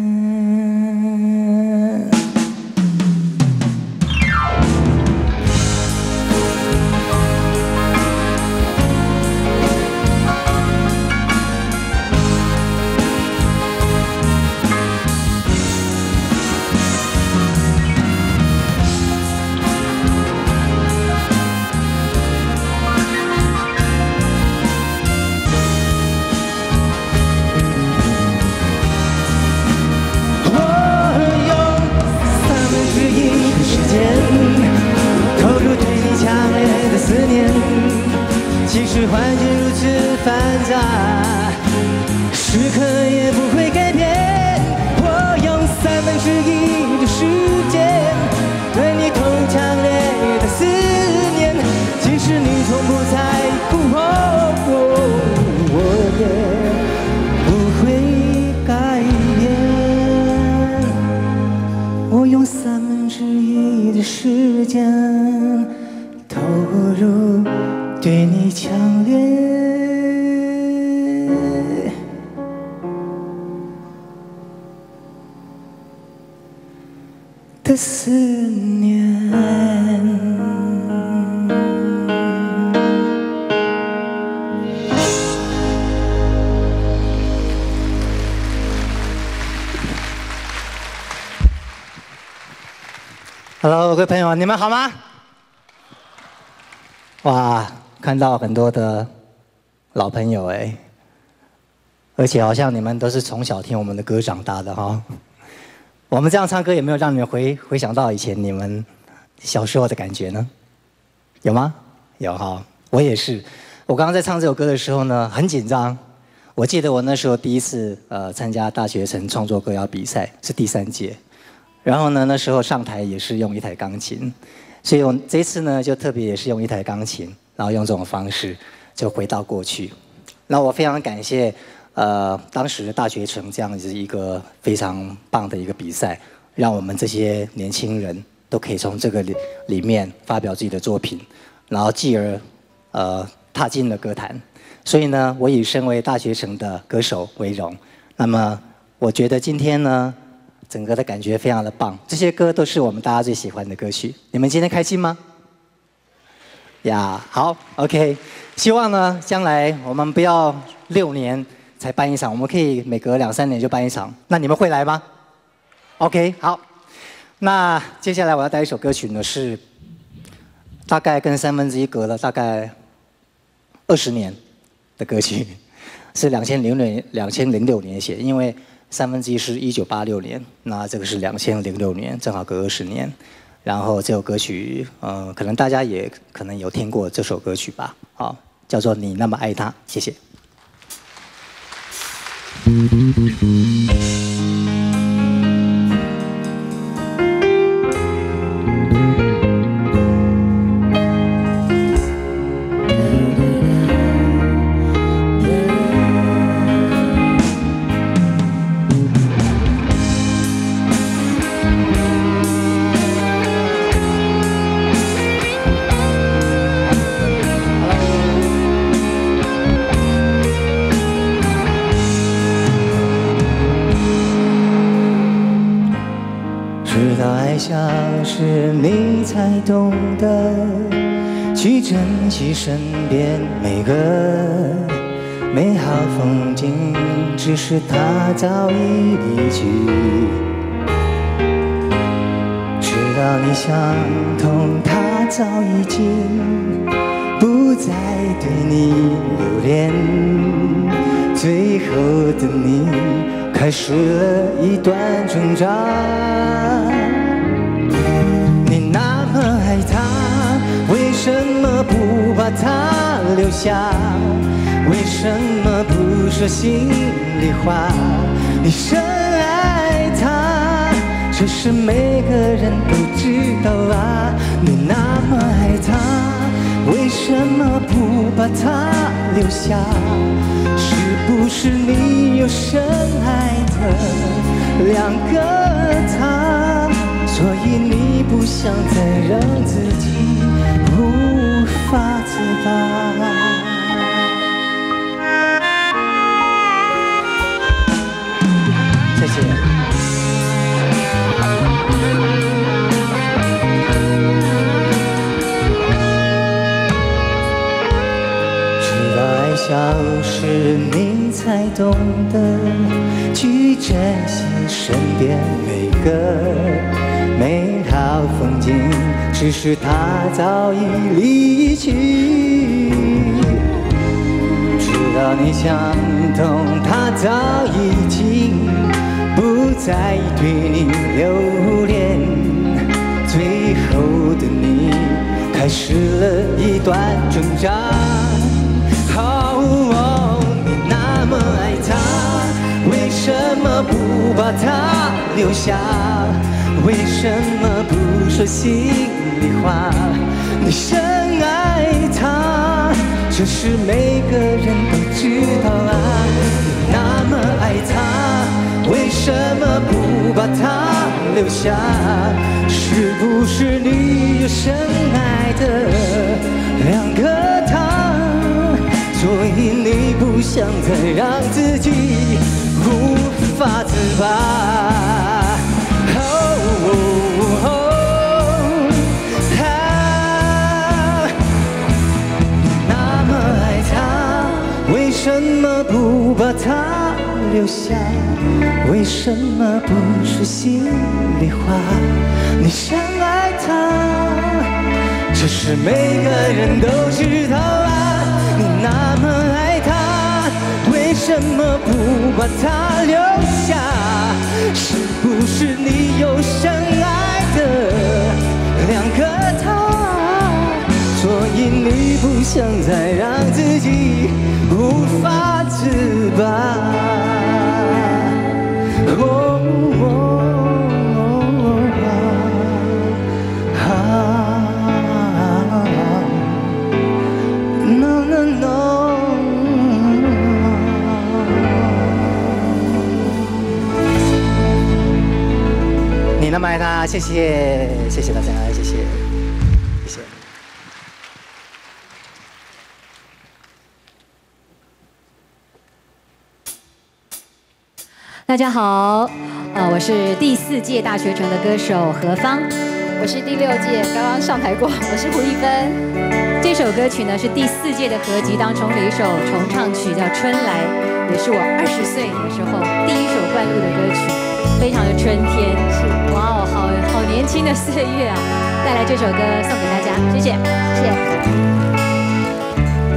即使环境如此繁杂，时刻也不会改变。我用三分之一的时间对你投入强烈的思念。即使你从不在乎我，我也不会改变。我用三分之一的时间投入对你强烈的思念。Hello， 各位朋友，你们好吗？哇！看到很多的老朋友哎，而且好像你们都是从小听我们的歌长大的哈。我们这样唱歌有没有让你们回回想到以前你们小时候的感觉呢？有吗？有哈，我也是。我刚刚在唱这首歌的时候呢，很紧张。我记得我那时候第一次呃参加大学城创作歌谣比赛是第三届，然后呢那时候上台也是用一台钢琴，所以我这次呢就特别也是用一台钢琴。然后用这种方式就回到过去。那我非常感谢呃当时的大学城这样子一个非常棒的一个比赛，让我们这些年轻人都可以从这个里里面发表自己的作品，然后继而呃踏进了歌坛。所以呢，我以身为大学城的歌手为荣。那么我觉得今天呢，整个的感觉非常的棒。这些歌都是我们大家最喜欢的歌曲。你们今天开心吗？呀， yeah, 好 ，OK， 希望呢，将来我们不要六年才办一场，我们可以每隔两三年就办一场。那你们会来吗 ？OK， 好。那接下来我要带一首歌曲呢，是大概跟三分之一隔了大概二十年的歌曲，是两千零六两千零六年写，因为三分之一是一九八六年，那这个是两千零六年，正好隔二十年。然后这首歌曲，呃，可能大家也可能有听过这首歌曲吧，好，叫做《你那么爱他》，谢谢。像是你才懂得去珍惜身边每个美好风景，只是它早已离去。直到你想通，它早已经不再对你留恋。最后的你开始了一段挣扎。爱他，为什么不把他留下？为什么不说心里话？你深爱他，这是每个人都知道啊。你那么爱他，为什么不把他留下？是不是你有深爱的两个他？所以你不想再让自己无法自拔。谢谢。直到爱消失，你才懂得去珍惜身边每个美好风景，只是他早已离去。直到你想通，他早已经不再对你留恋。最后的你开始了一段挣扎。哦，你那么爱他，为什么不把他留下？为什么不说心里话？你深爱他，这是每个人都知道啊。你那么爱他，为什么不把他留下？是不是你有深爱的两个他？所以你不想再让自己无法自拔。哦，他，你那么爱他，为什么不把他留下？为什么不说心里话？你深爱他，这是每个人都知道啊。你那么爱他，为什么不把他留下？是不是你有深爱的两个他？所以你不想再让自己无法自拔。哦，no no no。你那么爱他，谢谢，谢谢大家，谢谢，谢谢。 大家好，呃，我是第四届大学城的歌手何芳， 我是第六届，刚刚上台过，我是胡一芬。 这首歌曲呢是第四届的合集当中的一首重唱曲，叫《春来》，也是我二十岁的时候第一首灌录的歌曲。非常的春天，是哇哦，好好年轻的岁月啊！带来这首歌送给大家，谢谢，谢谢。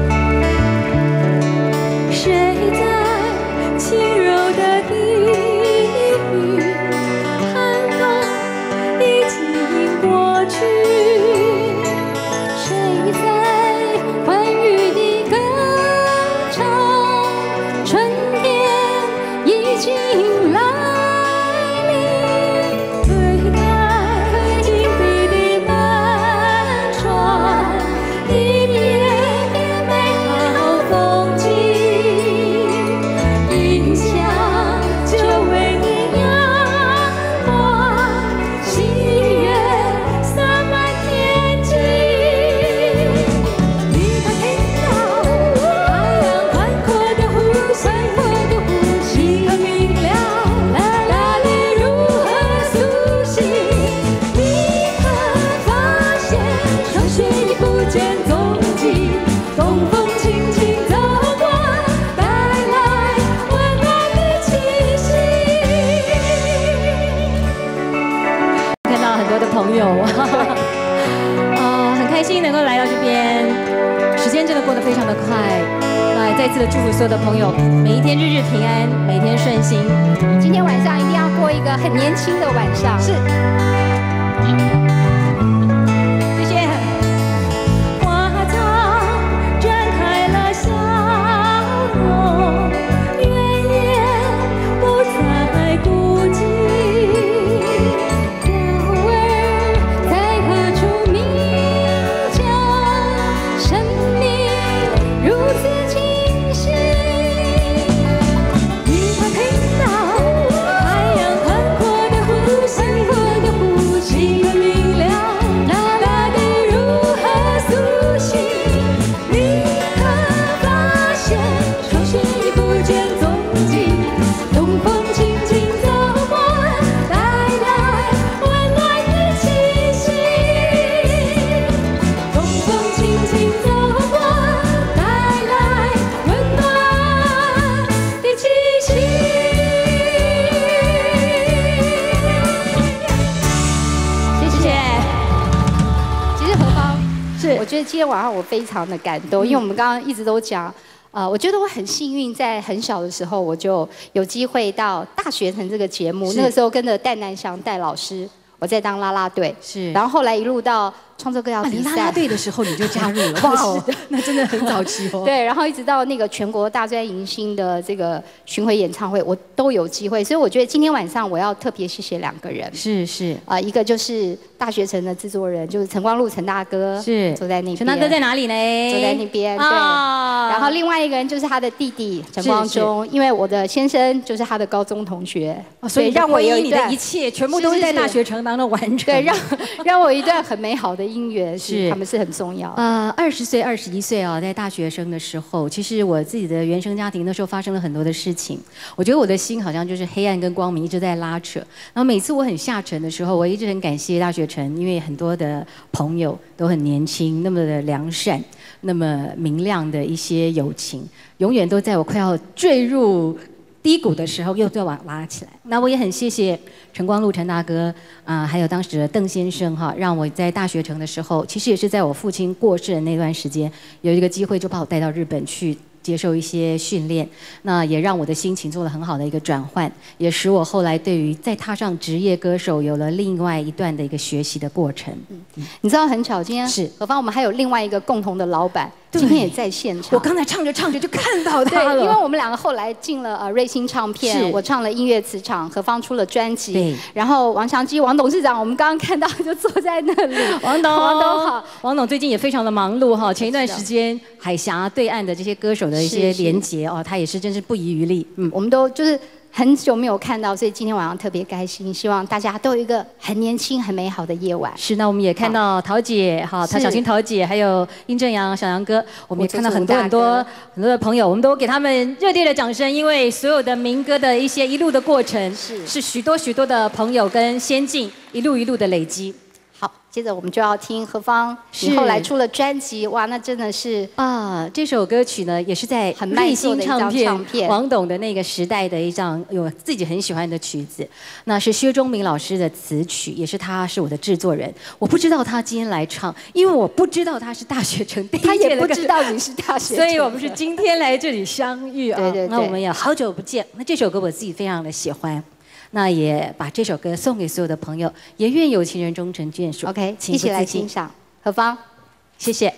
睡在轻柔的地朋友，啊，很开心能够来到这边，时间真的过得非常的快。那再次的祝福所有的朋友，每一天日日平安，每天顺心。 今天晚上一定要过一个很年轻的晚上。 是。谢谢。花草绽开了笑容，原野不再孤寂。鸟儿在何处鸣叫？生命如此清晰。你会听到海洋宽阔的呼吸，的呼吸很明亮，那大地如何苏醒？你可发现潮水已不见踪迹，东风轻轻走过，带来温暖的气息。东风轻轻走过，带来温暖的气息。 谢谢。其实何芳，是我觉得今天晚上我非常的感动，因为我们刚刚一直都讲，呃，我觉得我很幸运，在很小的时候我就有机会到大学城这个节目， 是那个时候跟着戴南翔戴老师，我在当啦啦队， 是然后后来一路到创作歌谣啊比赛， 你啦啦队的时候你就加入了，哇哦，那真的很早期哦。 对，然后一直到那个全国大专迎新的这个巡回演唱会，我都有机会，所以我觉得今天晚上我要特别谢谢两个人， 是是， 啊、一个就是大学城的制作人，就是陈光禄陈大哥， 是坐在那边， 陈大哥在哪里呢？ 坐在那边，对。 啊然后另外一个人就是他的弟弟陈光忠，因为我的先生就是他的高中同学， 哦所以让我有你的一段一切全部都是在大学城当中完成， 对，让让我一段很美好的姻缘，是是他们是很重要的。 呃，二十岁、二十一岁啊，在大学生的时候，其实我自己的原生家庭那时候发生了很多的事情，我觉得我的心好像就是黑暗跟光明一直在拉扯。然后每次我很下沉的时候，我一直很感谢大学城，因为很多的朋友都很年轻，那么的良善，那么明亮的一些友情，永远都在我快要坠入低谷的时候又再往拉起来。那我也很谢谢陈光禄陈大哥啊、呃还有当时的邓先生哈，让我在大学城的时候，其实也是在我父亲过世的那段时间，有一个机会就把我带到日本去接受一些训练，那也让我的心情做了很好的一个转换，也使我后来对于再踏上职业歌手有了另外一段的一个学习的过程。 你知道很巧，今天是何芳，我们还有另外一个共同的老板，今天也在现场。 我刚才唱着唱着就看到他了， 对，因为我们两个后来进了呃瑞星唱片， 是我唱了音乐磁场，何芳出了专辑， 对， 然后王祥基王董事长，我们刚刚看到就坐在那里， 王董， 王董好， 王董最近也非常的忙碌哈。前一段时间海峡对岸的这些歌手的一些连结哦，他也是真是不遗余力。 嗯，我们都就是很久没有看到，所以今天晚上特别开心，希望大家都有一个很年轻、很美好的夜晚。 是，那我们也看到桃姐哈，陶小青桃姐，还有殷正阳小杨哥，我们也看到很多很多很多的朋友，我们都给他们热烈的掌声，因为所有的民歌的一些一路的过程，是是许多许多的朋友跟先进一路一路的累积。 好，接着我们就要听何芳，你后来出了专辑，哇，那真的是啊，这首歌曲呢也是在很卖瑞星座的一张唱片唱片王董的那个时代的一张有自己很喜欢的曲子，那是薛忠明老师的词曲，也是他是我的制作人。我不知道他今天来唱，因为我不知道他是大学城第一届他的歌手， 也不知道你是大学城的， 所以我们是今天来这里相遇啊。 对对对那我们也好久不见，那这首歌我自己非常的喜欢。那也把这首歌送给所有的朋友，也愿有情人终成眷属。 OK， 情一起来不自禁欣赏何芳， 谢谢。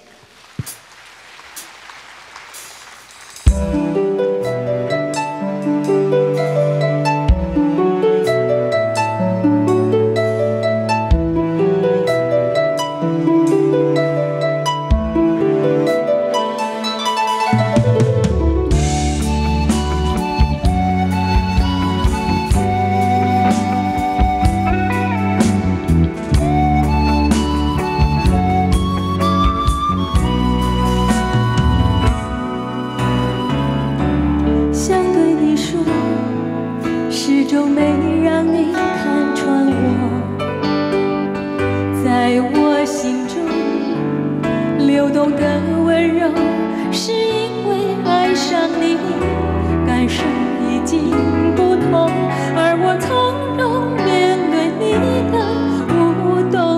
想对你说，始终没让你看穿我，在我心中流动的温柔，是因为爱上你，感受已经不同，而我从容面对你的无动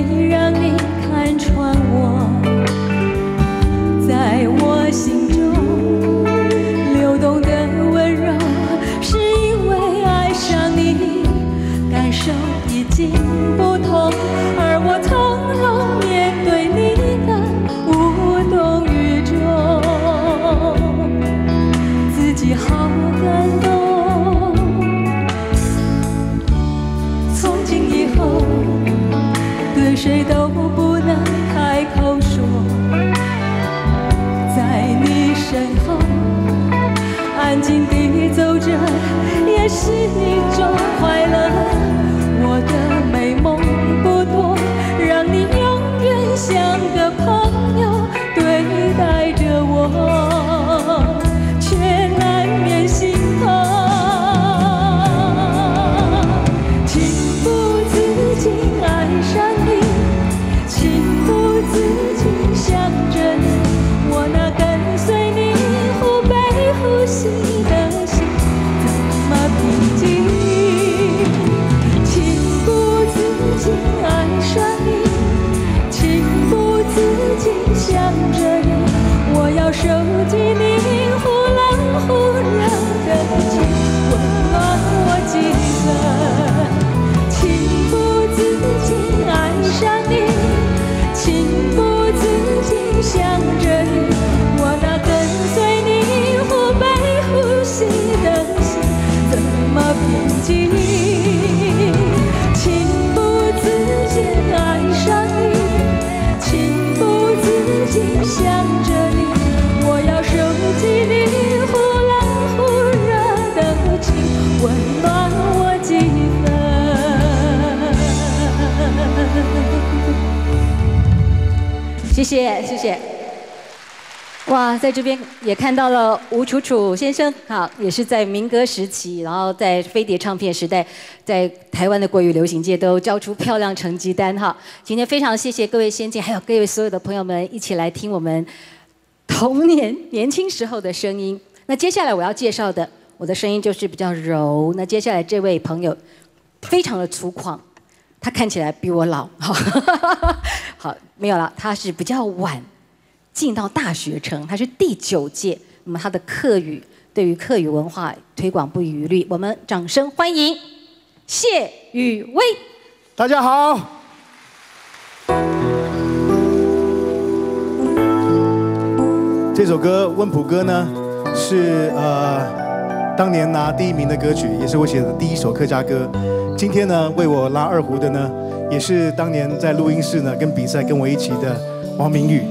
你，让你看穿我，在我心中流动的温柔，是因为爱上你，感受已经不同，而我从容面对你的无动于衷，自己好感动。从今以后，对谁都不能开口说，在你身后安静地走着，也是一种快乐。我的美梦不多，让你永远像个朋友对待着我，却难免心痛。情不自禁爱上你，情不自禁想着你，我那跟随你忽悲忽喜的心怎么平静？情不自禁爱上你，情不自禁想着你，我要收集你忽冷忽热的情，温暖我几分。情不自禁爱上你，情不自禁想着你，我那跟随你忽悲忽喜的心怎么平静？情不自禁爱上你，情不自禁想着你，我要收集你忽冷忽热的情，温暖我几分。 谢谢谢谢。哇，在这边也看到了吴楚楚先生，好，也是在民歌时期，然后在飞碟唱片时代，在台湾的国语流行界都交出漂亮成绩单哈。今天非常谢谢各位先进，还有各位所有的朋友们一起来听我们童年年轻时候的声音。那接下来我要介绍的，我的声音就是比较柔。那接下来这位朋友非常的粗犷，他看起来比我老，好，好没有了，他是比较晚进到大学城，他是第九届，那么他的客语对于客语文化推广不遗余力，我们掌声欢迎谢宇威。 大家好。这首歌《温谱歌》呢，是呃当年拿第一名的歌曲，也是我写的第一首客家歌。今天呢，为我拉二胡的呢，也是当年在录音室呢跟比赛跟我一起的王明宇。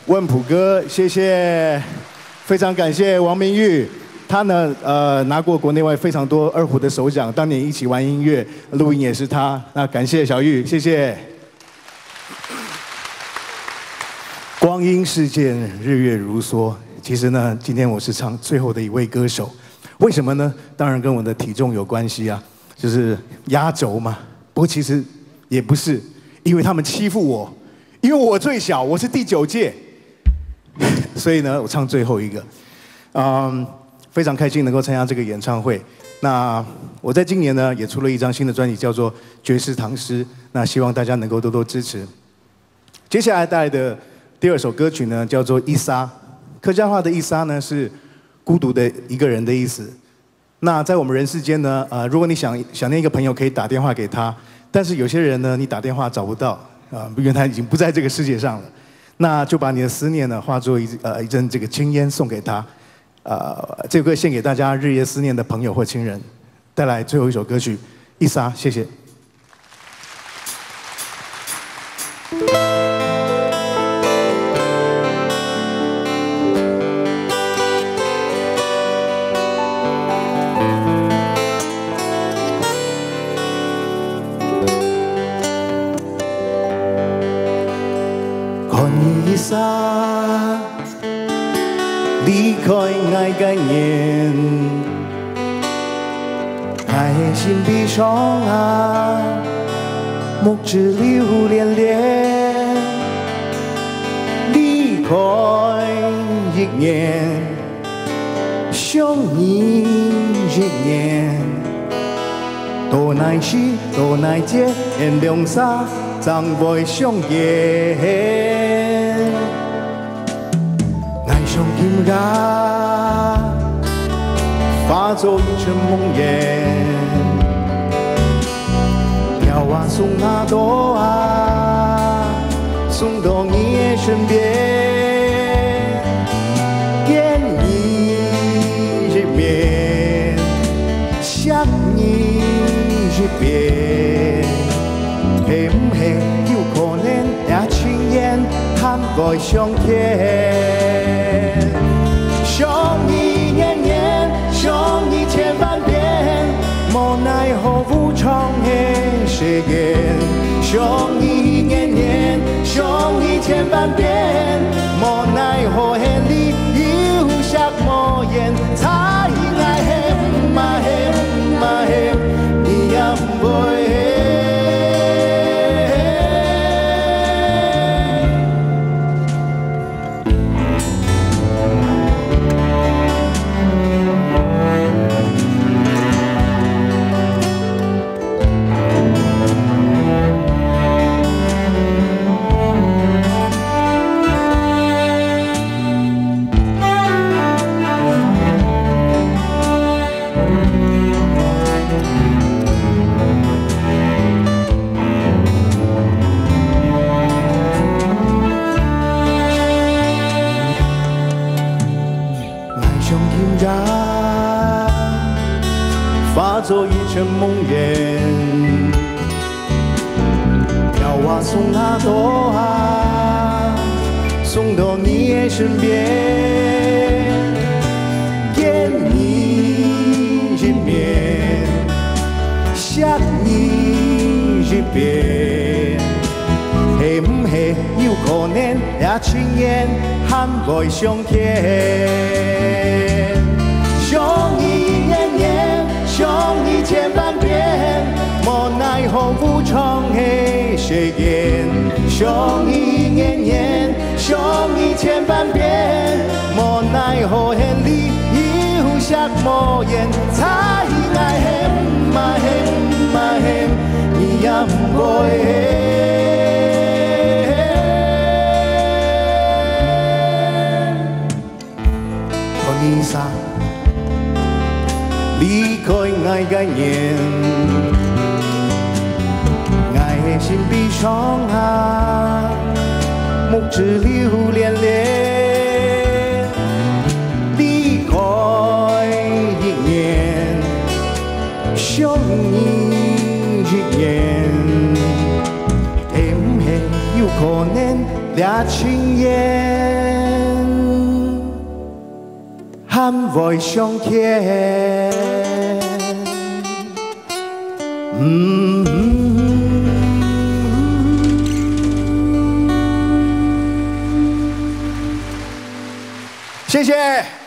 问普哥，谢谢，非常感谢王明玉。他呢，呃，拿过国内外非常多二胡的首奖，当年一起玩音乐，录音也是他。那感谢小玉，谢谢。光阴似箭，日月如梭。其实呢，今天我是唱最后的一位歌手，为什么呢？当然跟我的体重有关系啊，就是压轴嘛。不过其实也不是，因为他们欺负我，因为我最小，我是第九届，所以呢，我唱最后一个。嗯。非常开心能够参加这个演唱会。那我在今年呢也出了一张新的专辑，叫做《爵士唐诗》。那希望大家能够多多支持。接下来带来的第二首歌曲呢叫做《一沙》，客家话的“一沙”呢是孤独的一个人的意思。那在我们人世间呢，呃，如果你想想念一个朋友，可以打电话给他。但是有些人呢，你打电话找不到啊、呃，因为他已经不在这个世界上了。那就把你的思念呢化作一呃一阵这个青烟送给他。呃，这首歌献给大家日夜思念的朋友或亲人，带来最后一首歌曲《一沙》，谢谢。 看一沙。离开爱概念，爱心闭上啊，目只流连连。离开一年，想你一年，多耐时多耐节，原谅啥，怎会相见？用音乐化作一阵梦魇，飘啊送啊朵啊，送到你的身边，给你一遍，想你一遍，会唔会有可能也亲眼看过相见？想你年年，想你千万遍，无奈何无常的誓言。想你年年，想你千万遍，无奈何的你有啥莫言？猜爱恨嘛恨嘛恨，你也不会。化作一阵梦魇，飘啊送啊朵啊，送到你的身边，给你一面，想你一遍，会唔会有可能也亲眼看袂相见？想你年年，想你千万遍，无奈何无常的誓言。想你年年，想你千万遍，无奈何的你有啥莫言？猜爱恨嘛恨嘛恨，你也不会。你啥？离开爱概念，爱的心闭上啊，目只流连连。离开一年，想你一年，会唔会有可能俩情缘，含爱上天。嗯。谢谢。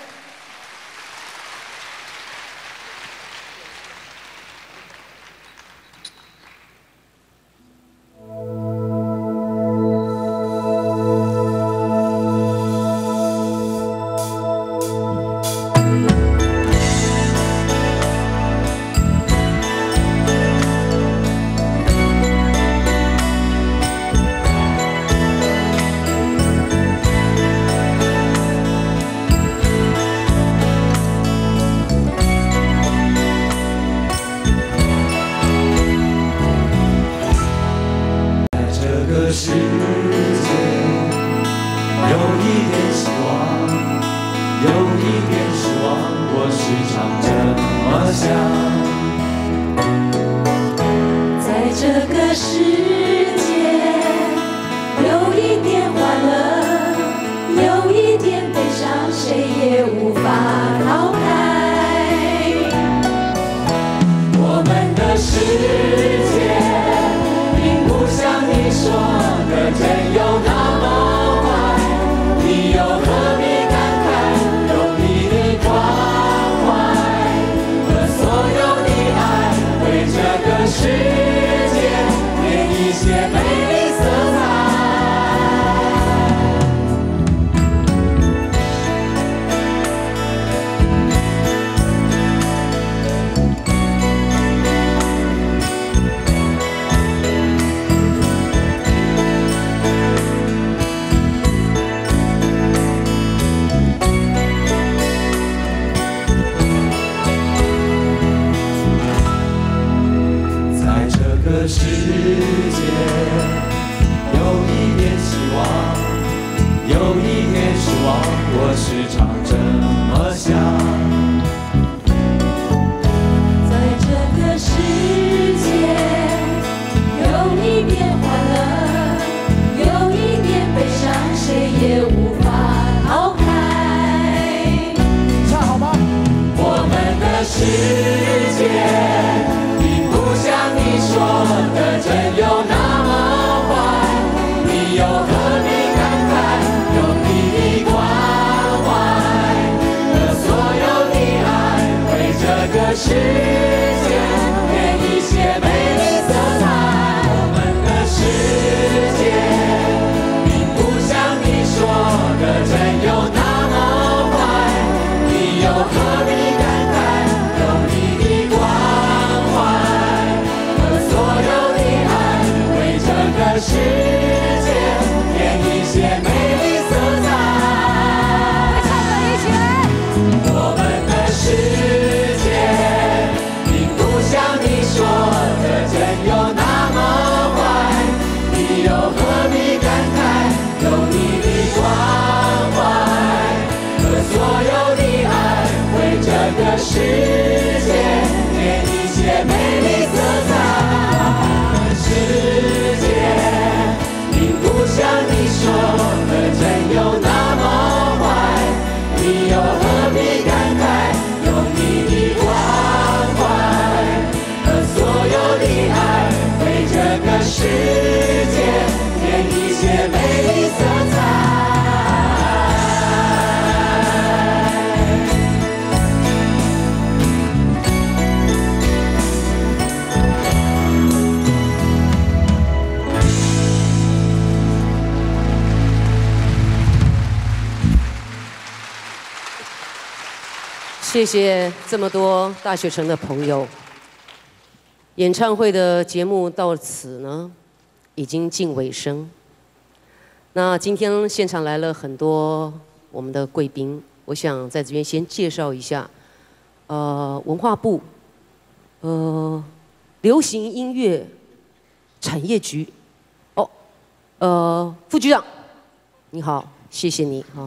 谢谢这么多大学城的朋友。演唱会的节目到此呢，已经近尾声。那今天现场来了很多我们的贵宾，我想在这边先介绍一下，呃，文化部，呃，流行音乐产业局，哦，呃，副局长，你好，谢谢你啊。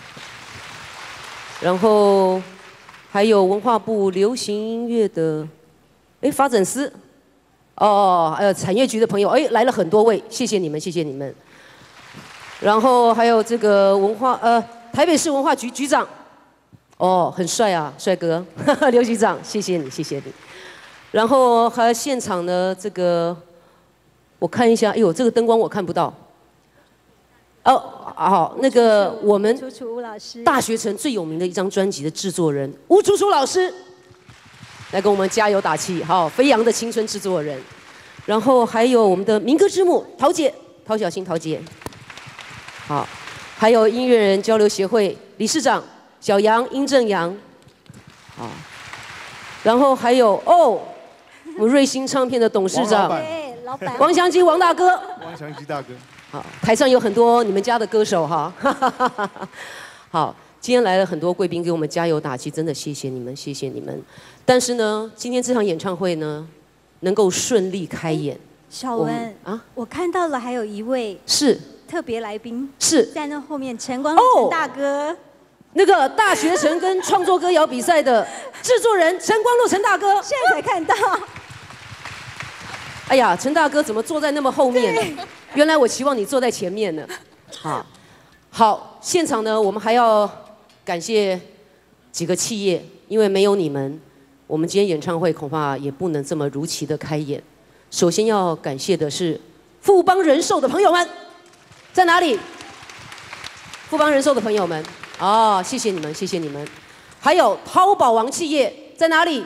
然后。还有文化部流行音乐的，哎，发展司，哦，还有产业局的朋友，哎，来了很多位，谢谢你们，谢谢你们。 然后还有这个文化呃台北市文化局局长，哦，很帅啊，帅哥，刘局长，谢谢你，谢谢你。然后还有现场呢，这个我看一下，哎呦，这个灯光我看不到。哦，好，那个我们楚楚吴老师， 大学城最有名的一张专辑的制作人吴楚楚老师，来跟我们加油打气，好，飞扬的青春制作人。然后还有我们的民歌之母陶姐，陶小欣陶姐，好，还有音乐人交流协会理事长小杨殷正阳，好，然后还有哦，我们瑞星唱片的董事长对，老板王祥基王大哥， 王祥基大哥。 好，台上有很多你们家的歌手哈，好，今天来了很多贵宾给我们加油打气，真的谢谢你们，谢谢你们。但是呢，今天这场演唱会呢，能够顺利开演。 小文啊，我看到了，还有一位是特别来宾， 是在那后面，陈光陈大哥， 那个大学城跟创作歌谣比赛的制作人陈光禄陈大哥， 现在才看到。 哎呀，陈大哥怎么坐在那么后面呢？原来我期望你坐在前面呢。好，好，现场呢，我们还要感谢几个企业，因为没有你们，我们今天演唱会恐怕也不能这么如期的开演。首先要感谢的是富邦人寿的朋友们，在哪里？富邦人寿的朋友们，哦，谢谢你们，谢谢你们。还有淘宝王企业在哪里？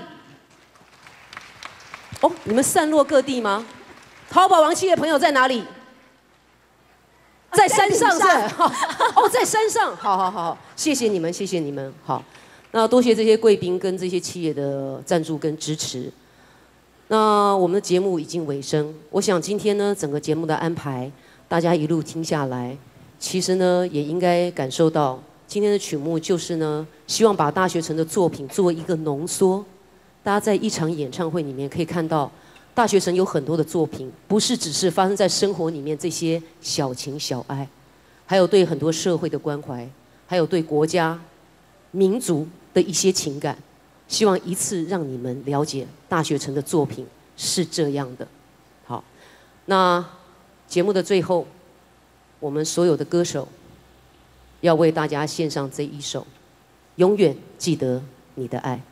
哦，你们散落各地吗？淘宝王企业朋友在哪里？在山上是？哦，在山上。好好好，谢谢你们，谢谢你们。好，那多谢这些贵宾跟这些企业的赞助跟支持。那我们的节目已经尾声，我想今天呢，整个节目的安排，大家一路听下来，其实呢，也应该感受到今天的曲目就是呢，希望把大学城的作品做一个浓缩。大家在一场演唱会里面可以看到，大学城有很多的作品，不是只是发生在生活里面这些小情小爱，还有对很多社会的关怀，还有对国家、民族的一些情感。希望一次让你们了解大学城的作品是这样的。好，那节目的最后，我们所有的歌手要为大家献上这一首《永远记得你的爱》。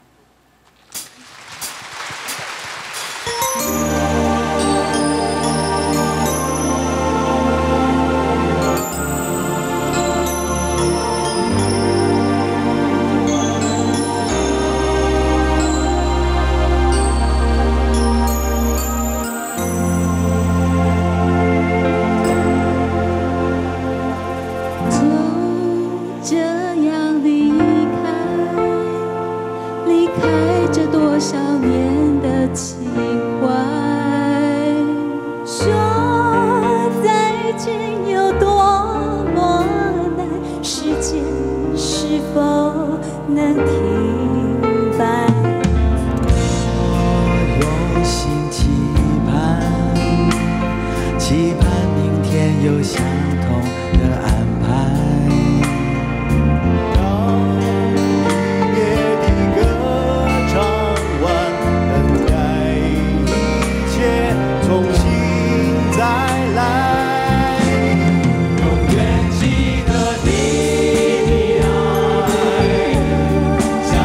永远记得你的爱。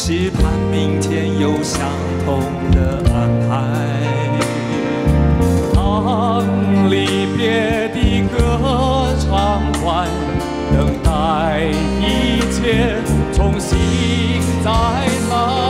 期盼明天有相同的安排。当离别的歌唱完，等待一切重新再来。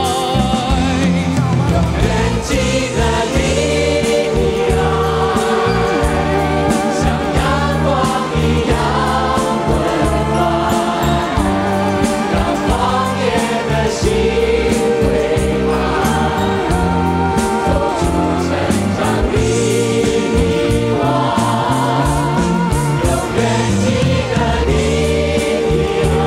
远记得你的爱，像阳光一样温暖，让狂野的心回暖，走出成长的迷惘。永远记得你的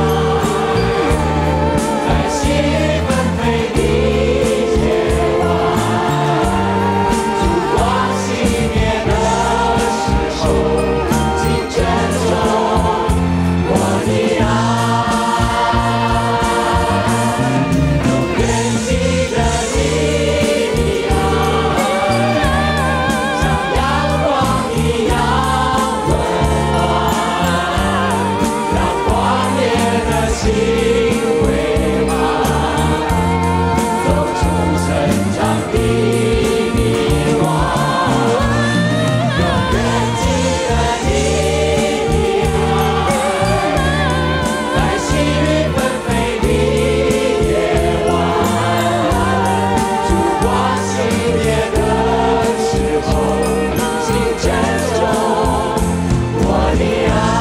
爱，在细雨纷飞的夜晚，烛光熄灭的时候，请珍重我的爱。永远记得你的爱，像阳光一样温暖，让狂野的心回暖，走出成长的迷惘。永远记得你的爱，在细雨纷飞的夜晚，烛光熄灭的时候，请珍重我的爱。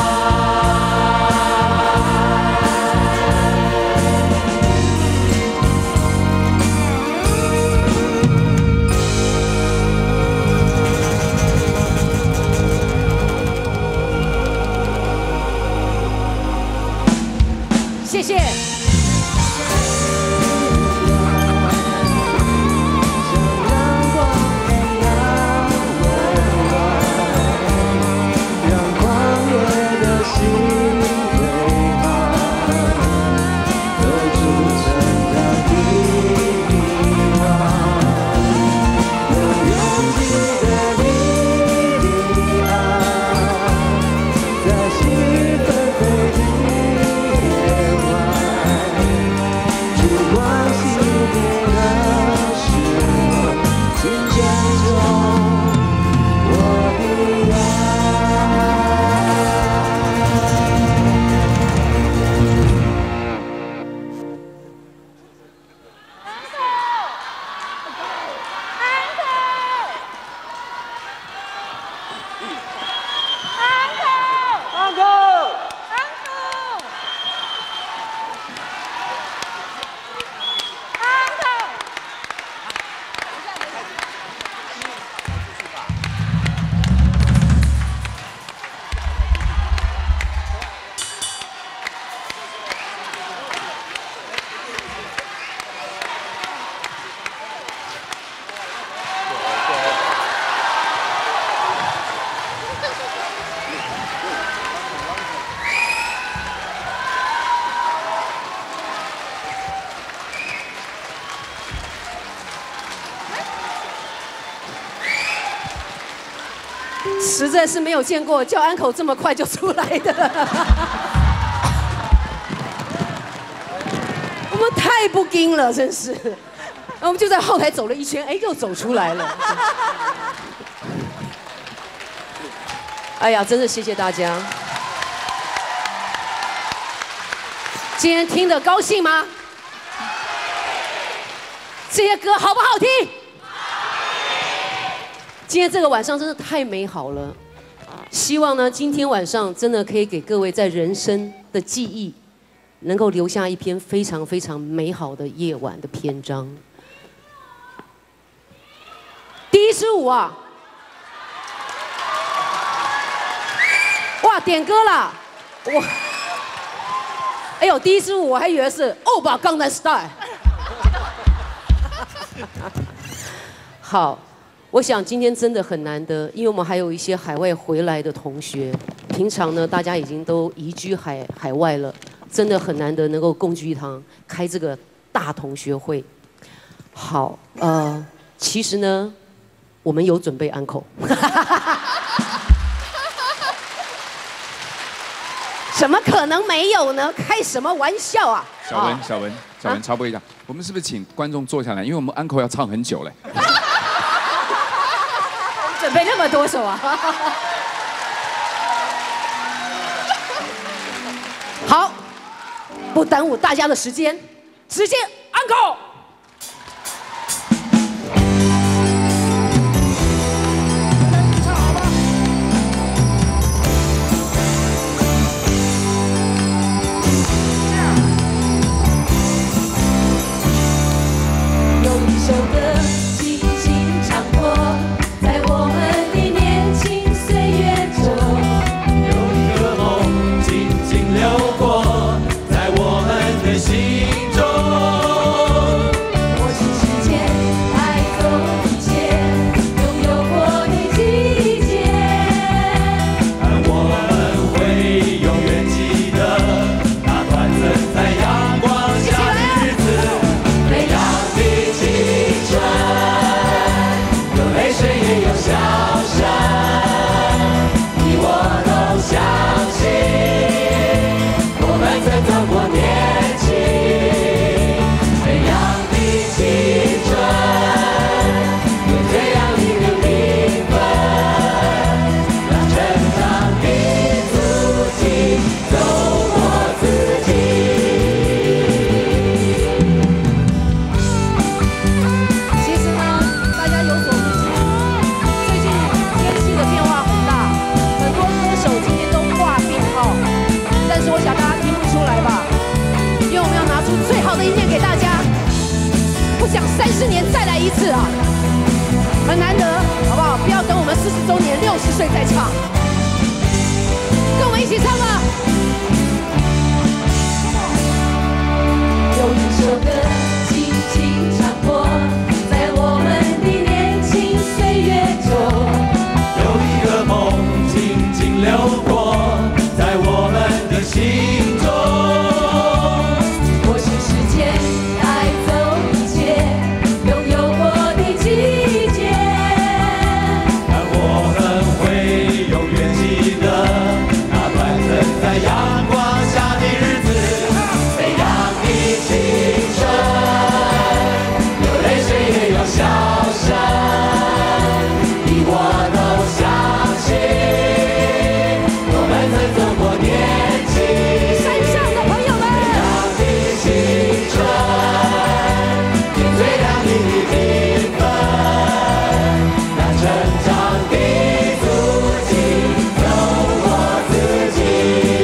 谢谢。 让狂野的心回暖，走出成长的迷惘。永远记得你的爱，在细雨纷飞的夜晚，烛光熄灭的时候，请珍重我的爱。 实在是没有见过叫安口这么快就出来的，我们太不盯了，真是。我们就在后台走了一圈，哎，又走出来了。哎呀，真的谢谢大家。今天听得高兴吗？这些歌好不好听？今天这个晚上真的太美好了，希望呢，今天晚上真的可以给各位在人生的记忆，能够留下一篇非常非常美好的夜晚的篇章。第一支舞啊，哇，点歌啦！我，哎呦，第一支舞我还以为是欧巴江南 style。好。我想今天真的很难得，因为我们还有一些海外回来的同学，平常呢大家已经都移居海海外了，真的很难得能够共聚一堂，开这个大同学会。好，呃，其实呢，我们有准备安口。 怎么可能没有呢？开什么玩笑啊！ 小文，小文，小文，插播一下，我们是不是请观众坐下来？因为我们安可要唱很久嘞。 准备那么多首啊！ 好，不耽误大家的时间，直接安可。 有一首歌轻轻唱过，在我们的年轻岁月中。 有一个梦静静流过，在我们的心中。 过去时间带走一切拥有过的季节， 但我们会永远记得那段曾在阳光下的日子。飞扬的青春，有泪水也有笑声，你我都相信，我们曾走过年轻。飞扬的青春，有这样一个灵魂，让成长的足迹走过自己。 其实呢，大家有所不知，最近天气的变化很大，很多歌手今天都挂病号，但是我想大家听不出来吧，因为我们要拿出最好的一面给大家，不想三十年再来一次啊，很难得，好不好？不要等我们四十周年、六十岁再唱，跟我们一起唱啊！ 有一首歌轻轻唱过，在我们的年轻岁月中。 有一个梦静静流过，在我们的心中。 过去时间带走一切拥有过的季节， 但我们会永远记得那段曾在阳光下的日子。飞扬的青春，有泪水也有笑声，你我都相信，我们曾走过年轻。 山上的朋友们， 飞扬的青春，有最亮丽的缤纷，让成长的足迹走过自己。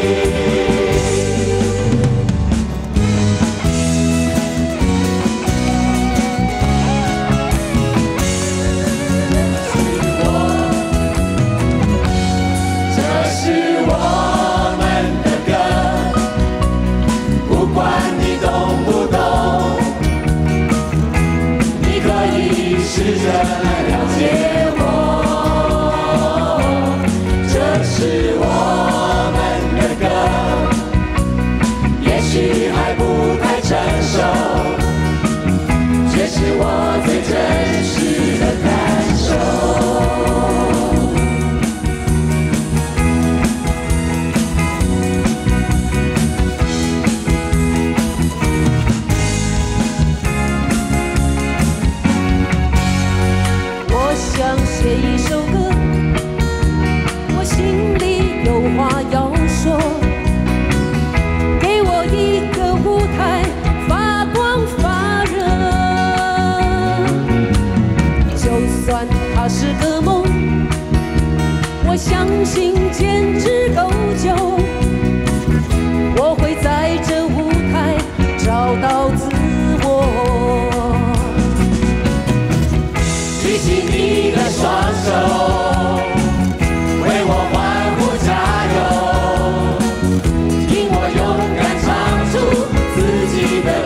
这是我们的歌，不管你懂不懂，你可以试着来了解我。这是我们的歌，也许还不太成熟，却是我最真实的感受。 我想写一首歌，我心里有话要说，给我一个舞台，发光发热。就算它是个梦，我相信坚持够久，我会在这舞台找到自我。 举起你的双手，为我欢呼加油，听我勇敢唱出自己的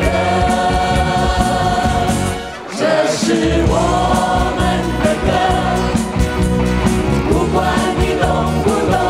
歌。这是我们的歌，不管你懂不懂，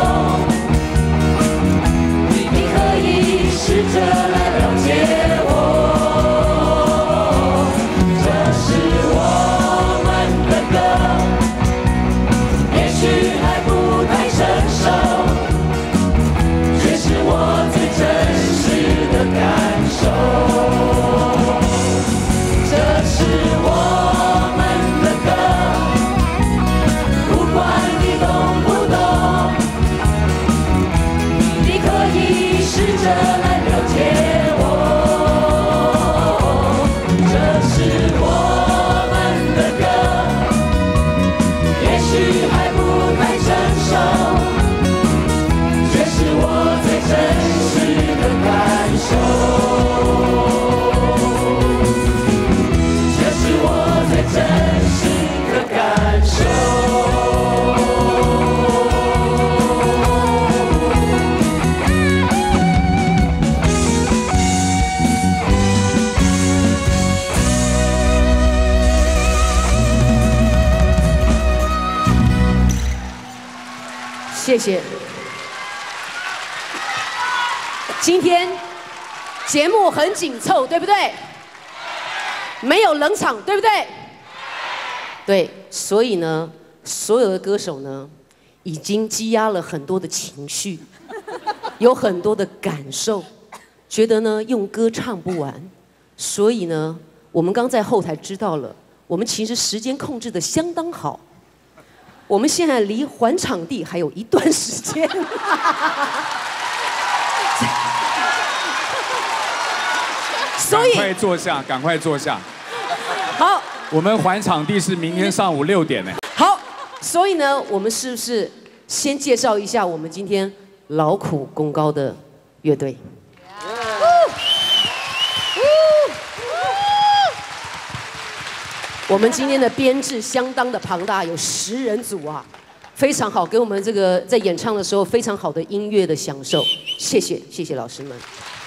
谢谢。今天节目很紧凑，对不对？没有冷场，对不对？对，所以呢，所有的歌手呢，已经积压了很多的情绪，有很多的感受，觉得呢用歌唱不完，所以呢，我们刚在后台知道了，我们其实时间控制得相当好。我们现在离还场地还有一段时间。所以赶快坐下，赶快坐下。 好， 我们还场地是明天上午六点呢。 好，所以呢，我们是不是先介绍一下我们今天劳苦功高的乐队？我们今天的编制相当的庞大，有十人组啊，非常好，给我们这个在演唱的时候非常好的音乐的享受。谢谢，谢谢老师们。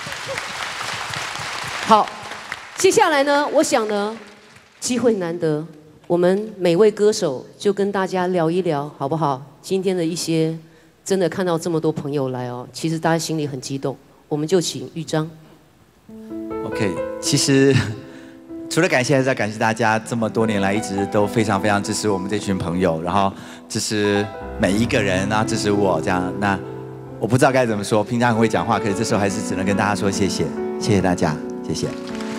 好，接下来呢，我想呢，机会难得，我们每位歌手就跟大家聊一聊，好不好？今天的一些真的看到这么多朋友来哦，其实大家心里很激动，我们就请玉章。 OK， 其实除了感谢，还是要感谢大家这么多年来一直都非常非常支持我们这群朋友，然后支持每一个人，然后支持我这样。那我不知道该怎么说，平常很会讲话，可是这时候还是只能跟大家说谢谢，谢谢大家，谢谢。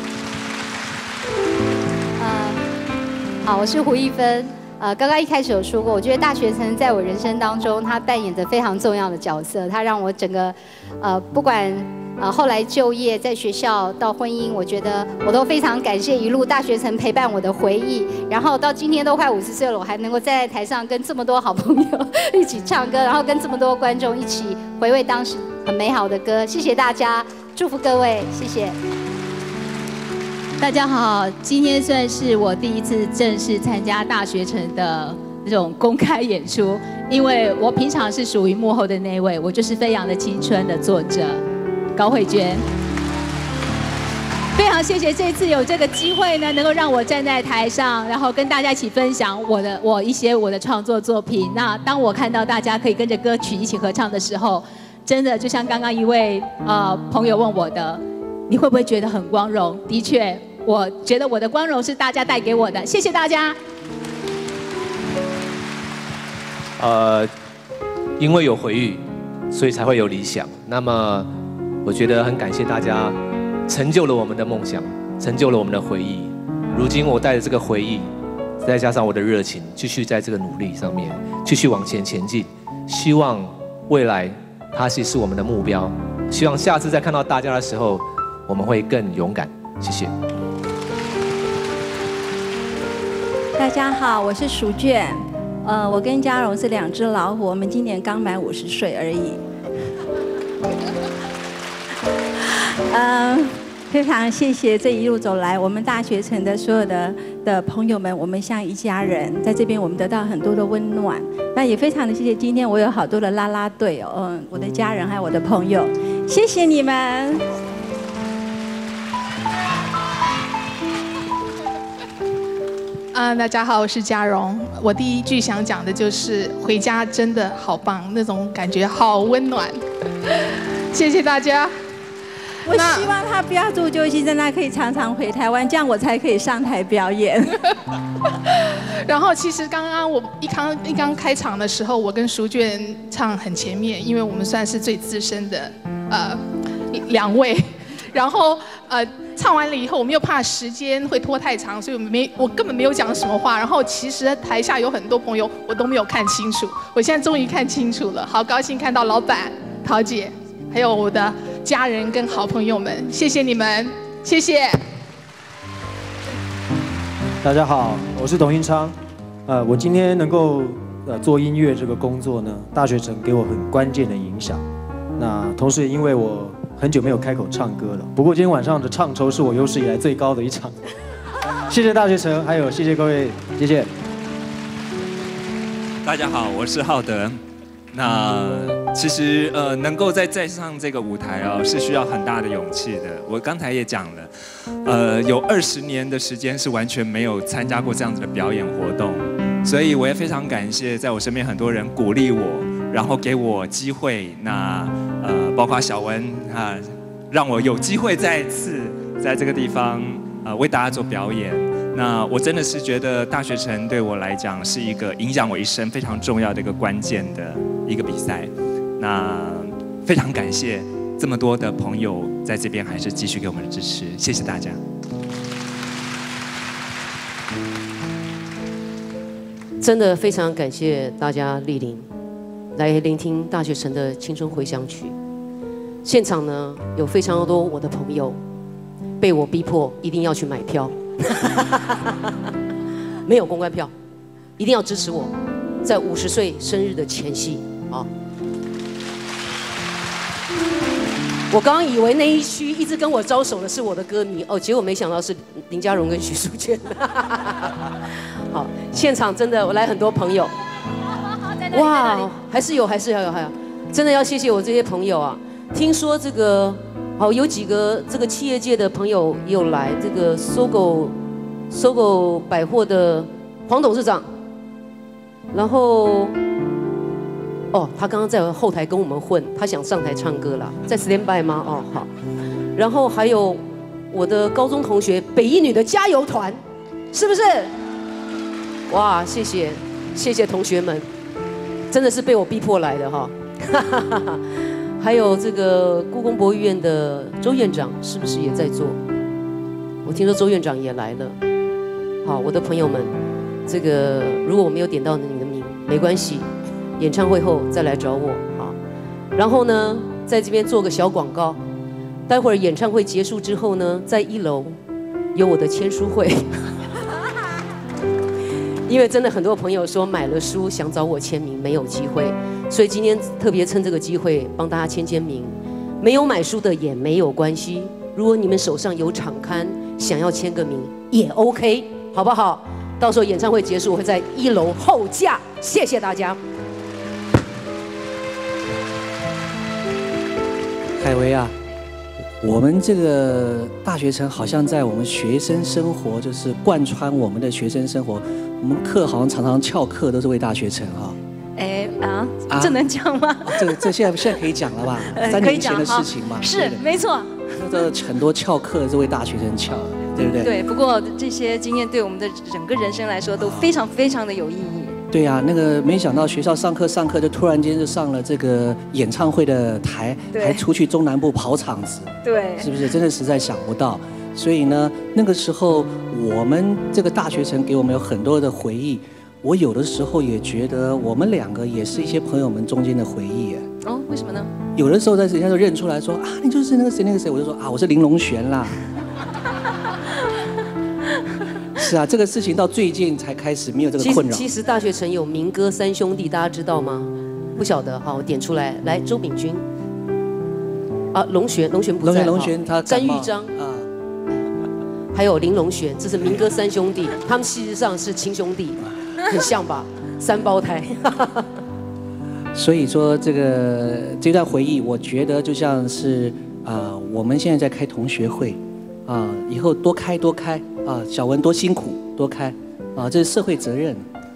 呃，好，我是胡一芬。呃，刚刚一开始有说过，我觉得大学城在我人生当中，它扮演着非常重要的角色，它让我整个，呃，不管。呃，后来就业，在学校到婚姻，我觉得我都非常感谢一路大学城陪伴我的回忆。然后到今天都快五十岁了，我还能够站在台上跟这么多好朋友一起唱歌，然后跟这么多观众一起回味当时很美好的歌。谢谢大家，祝福各位，谢谢。 大家好，今天算是我第一次正式参加大学城的这种公开演出，因为我平常是属于幕后的那位，我就是《飞扬的青春》的作者。高慧娟，非常谢谢这次有这个机会呢，能够让我站在台上，然后跟大家一起分享我的我一些我的创作作品。那当我看到大家可以跟着歌曲一起合唱的时候，真的就像刚刚一位呃朋友问我的，你会不会觉得很光荣？的确，我觉得我的光荣是大家带给我的。谢谢大家。 呃，因为有回忆，所以才会有理想。那么。我觉得很感谢大家，成就了我们的梦想，成就了我们的回忆。如今我带着这个回忆，再加上我的热情，继续在这个努力上面继续往前前进。希望未来它是是我们的目标。希望下次再看到大家的时候，我们会更勇敢。谢谢。 大家好，我是淑娟。呃，我跟嘉荣是两只老虎，我们今年刚满五十岁而已。嗯，非常谢谢这一路走来，我们大学城的所有的的朋友们，我们像一家人，在这边我们得到很多的温暖。那也非常的谢谢今天我有好多的啦啦队哦，嗯，我的家人还有我的朋友，谢谢你们。 啊、呃，大家好，我是嘉荣。我第一句想讲的就是回家真的好棒，那种感觉好温暖。谢谢大家。 我希望他不要住旧金山，他可以常常回台湾，这样我才可以上台表演。 然后其实刚刚我一刚一刚开场的时候，我跟淑娟唱很前面，因为我们算是最资深的呃两位。然后呃唱完了以后，我们又怕时间会拖太长，所以我们没我根本没有讲什么话。然后其实台下有很多朋友我都没有看清楚，我现在终于看清楚了，好高兴看到老板、桃姐，还有我的家人跟好朋友们，谢谢你们，谢谢。 大家好，我是董运昌。呃，我今天能够呃做音乐这个工作呢，大学城给我很关键的影响。那同时也因为我很久没有开口唱歌了，不过今天晚上的唱酬是我有史以来最高的一场。谢谢大学城，还有谢谢各位，谢谢。 大家好，我是浩德。那其实呃，能够再站上这个舞台哦，是需要很大的勇气的。我刚才也讲了，呃，有二十年的时间是完全没有参加过这样子的表演活动，所以我也非常感谢在我身边很多人鼓励我， 然后给我机会，那呃，包括小文啊，让我有机会再次在这个地方呃为大家做表演。那我真的是觉得大学城对我来讲是一个影响我一生非常重要的一个关键的一个比赛。那非常感谢这么多的朋友在这边还是继续给我们的支持，谢谢大家。 真的非常感谢大家莅临，来聆听大学城的青春回响曲。现场呢有非常多我的朋友被我逼迫一定要去买票，没有公关票，一定要支持我，在五十岁生日的前夕啊！我刚刚以为那一区一直跟我招手的是我的歌迷哦，结果没想到是林佳荣跟徐淑娟。好，现场真的我来很多朋友，哇，还是有，还是要有，还有，真的要谢谢我这些朋友啊！听说这个，好有几个这个企业界的朋友也有来，这个搜狗，搜狗百货的黄董事长，然后。哦，他刚刚在后台跟我们混，他想上台唱歌啦，在 stand by 吗？哦，好。然后还有我的高中同学北一女的加油团，是不是？哇，谢谢谢谢同学们，真的是被我逼迫来的哈。还有这个故宫博物院的周院长，是不是也在做？我听说周院长也来了。好，我的朋友们，这个如果我没有点到你的名，没关系。演唱会后再来找我啊，然后呢，在这边做个小广告，待会儿演唱会结束之后呢，在一楼有我的签书会，因为真的很多朋友说买了书想找我签名没有机会，所以今天特别趁这个机会帮大家签签名。没有买书的也没有关系，如果你们手上有场刊想要签个名也 OK， 好不好？到时候演唱会结束我会在一楼后架，谢谢大家。 海维啊，我们这个大学城好像在我们学生生活，就是贯穿我们的学生生活。我们课好像常常翘课，都是为大学城啊。 哎啊，这能讲吗？ 这个这现在现在可以讲了吧？三年前的事情嘛。 是，没错。 这很多翘课是为大学生翘的，对不对？ 对。不过这些经验对我们的整个人生来说都非常非常的有意义。 对呀、啊，那个没想到学校上课上课就突然间就上了这个演唱会的台，还出去中南部跑场子， 对， 是不是？真的实在想不到。所以呢，那个时候我们这个大学城给我们有很多的回忆。我有的时候也觉得我们两个也是一些朋友们中间的回忆。 哦，为什么呢？ 有的时候在人家就认出来说啊，你就是那个谁那个谁，我就说啊，我是林隆璇啦。是啊，这个事情到最近才开始没有这个困扰。 其实, 其实大学城有民歌三兄弟，大家知道吗？不晓得，好，我点出来。来，周秉钧，啊，龙璇，龙璇不在， 龙璇他詹玉章啊，还有林龙璇，这是民歌三兄弟，他们事实上是亲兄弟，很像吧？三胞胎。 所以说，这个这段回忆，我觉得就像是啊、呃，我们现在在开同学会。啊，以后多开多开啊！小文多辛苦，多开啊！这是社会责任。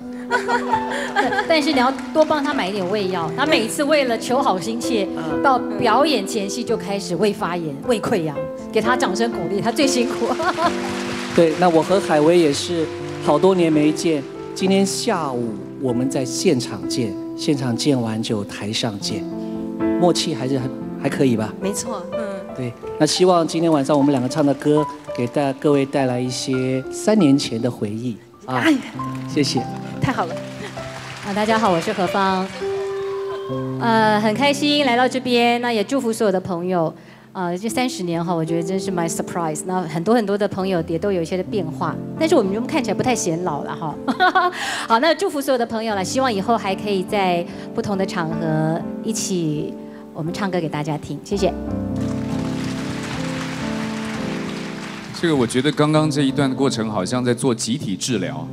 但是你要多帮他买一点胃药，他每次为了求好心切，到表演前夕就开始胃发炎、胃溃疡，给他掌声鼓励，他最辛苦。 对，那我和海威也是好多年没见，今天下午我们在现场见，现场见完就台上见，默契还是还还可以吧？ 没错，嗯。 对，那希望今天晚上我们两个唱的歌，给大各位带来一些三年前的回忆啊！哎、谢谢， 太好了。 啊，大家好，我是何芳，呃，很开心来到这边，那也祝福所有的朋友。呃，这三十年哈，我觉得真是 my surprise。那很多很多的朋友也都有一些的变化，但是我们看起来不太显老了哈。好，那祝福所有的朋友了，希望以后还可以在不同的场合一起我们唱歌给大家听，谢谢。 这个我觉得刚刚这一段过程好像在做集体治疗。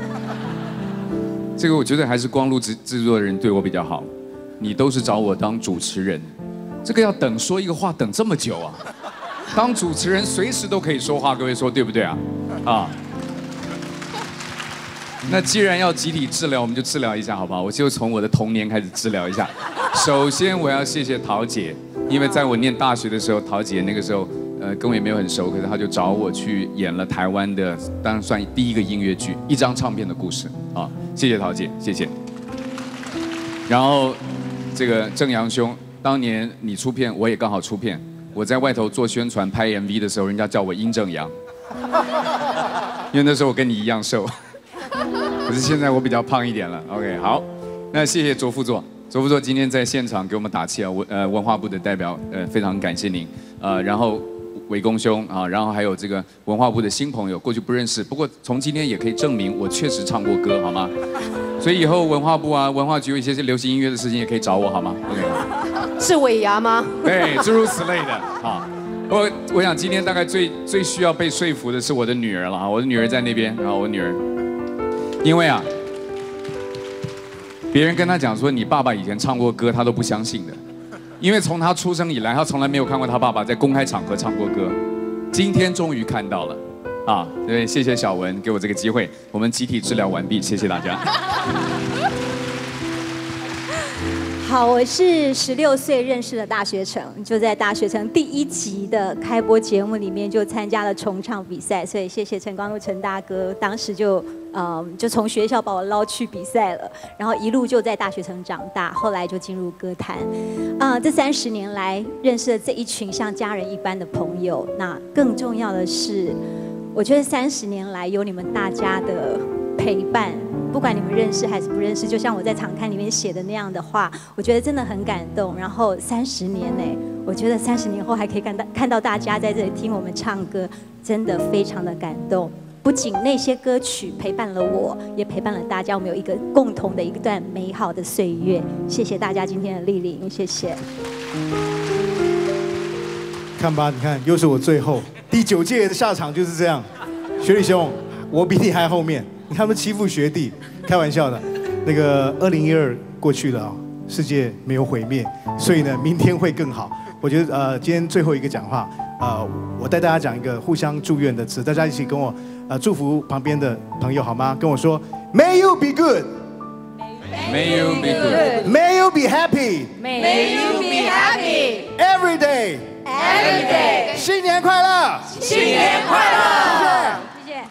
这个我觉得还是光录制制作人对我比较好，你都是找我当主持人，这个要等说一个话等这么久啊！当主持人随时都可以说话，各位说对不对啊？啊！ 那既然要集体治疗，我们就治疗一下，好不好？我就从我的童年开始治疗一下。首先，我要谢谢桃姐，因为在我念大学的时候，桃姐那个时候，呃，跟我也没有很熟，可是她就找我去演了台湾的，当然算第一个音乐剧《一张唱片的故事》啊。谢谢桃姐，谢谢。然后，这个正阳兄，当年你出片，我也刚好出片。我在外头做宣传、拍 M V 的时候，人家叫我殷正阳，因为那时候我跟你一样瘦。可是现在我比较胖一点了。OK， 好，那谢谢卓副座，卓副座今天在现场给我们打气啊，文呃文化部的代表呃非常感谢您，呃然后伟公兄啊，然后还有这个文化部的新朋友，过去不认识，不过从今天也可以证明我确实唱过歌，好吗？所以以后文化部啊、文化局有一些流行音乐的事情也可以找我，好吗 ？OK， 是尾牙吗？ 对，诸如此类的啊。我我想今天大概最最需要被说服的是我的女儿了啊，我的女儿在那边，然后我女儿。因为啊，别人跟他讲说你爸爸以前唱过歌，他都不相信的，因为从他出生以来，他从来没有看过他爸爸在公开场合唱过歌。今天终于看到了，啊，对，谢谢小文给我这个机会，我们集体治疗完毕，谢谢大家。 好，我是十六岁认识的大学城，就在大学城第一集的开播节目里面就参加了重唱比赛，所以谢谢陈光禄陈大哥，当时就呃就从学校把我捞去比赛了，然后一路就在大学城长大，后来就进入歌坛。啊、呃，这三十年来认识了这一群像家人一般的朋友，那更重要的是，我觉得三十年来有你们大家的陪伴。不管你们认识还是不认识，就像我在场刊里面写的那样的话，我觉得真的很感动。然后三十年呢，我觉得三十年后还可以看到看到大家在这里听我们唱歌，真的非常的感动。不仅那些歌曲陪伴了我，也陪伴了大家，我们有一个共同的一段美好的岁月。谢谢大家今天的莅临，谢谢。 看吧，你看，又是我最后第九届的下场就是这样。学弟兄，我比你还后面。你看他们欺负学弟，开玩笑的。那个二零一二过去了啊，世界没有毁灭，所以呢，明天会更好。我觉得呃，今天最后一个讲话，呃，我带大家讲一个互相祝愿的词，大家一起跟我呃祝福旁边的朋友好吗？跟我说 ，May you be good。 May you be good. May you be happy. May you be happy. Every day. Every day. 新年快乐！ 新年快乐！ 谢谢。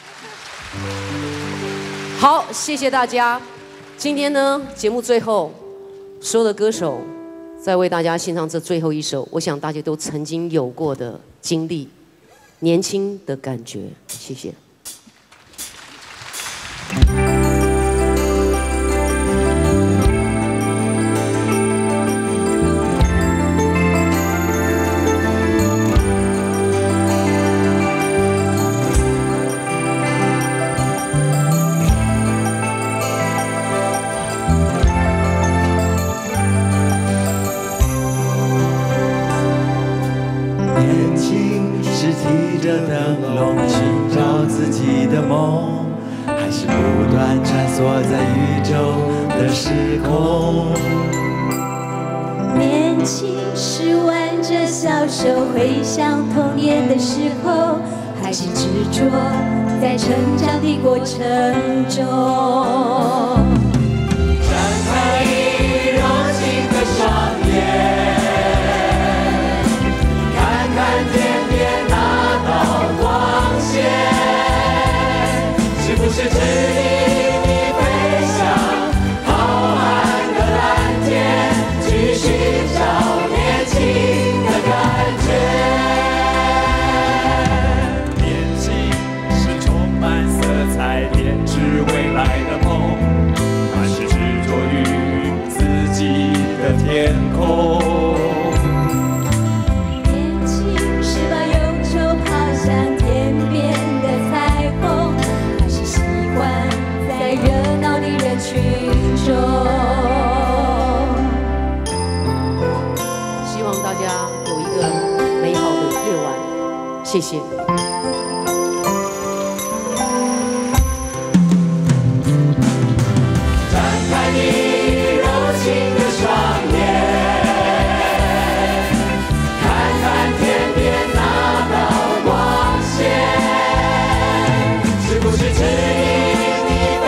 好，谢谢大家。今天呢，节目最后，所有的歌手在为大家献唱这最后一首，我想大家都曾经有过的经历，年轻的感觉。谢谢。 着灯笼寻找自己的梦，还是不断穿梭在宇宙的时空？ 年轻时挽着小手回想童年的时候，还是执着在成长的过程中。张开你柔情的双眼，看看天边那道光线，是不是指引你飞向浩瀚的蓝天，去寻找年轻的感觉？ 年轻是充满色彩编织未来的梦，还是执着于自己的天空？ 年轻是把忧愁抛向天边的彩虹，还是喜欢在热闹的人群中？ 希望大家有一个美好的夜晚，谢谢。 张开你柔情的双眼，看看天边那道光线，是不是指引你飞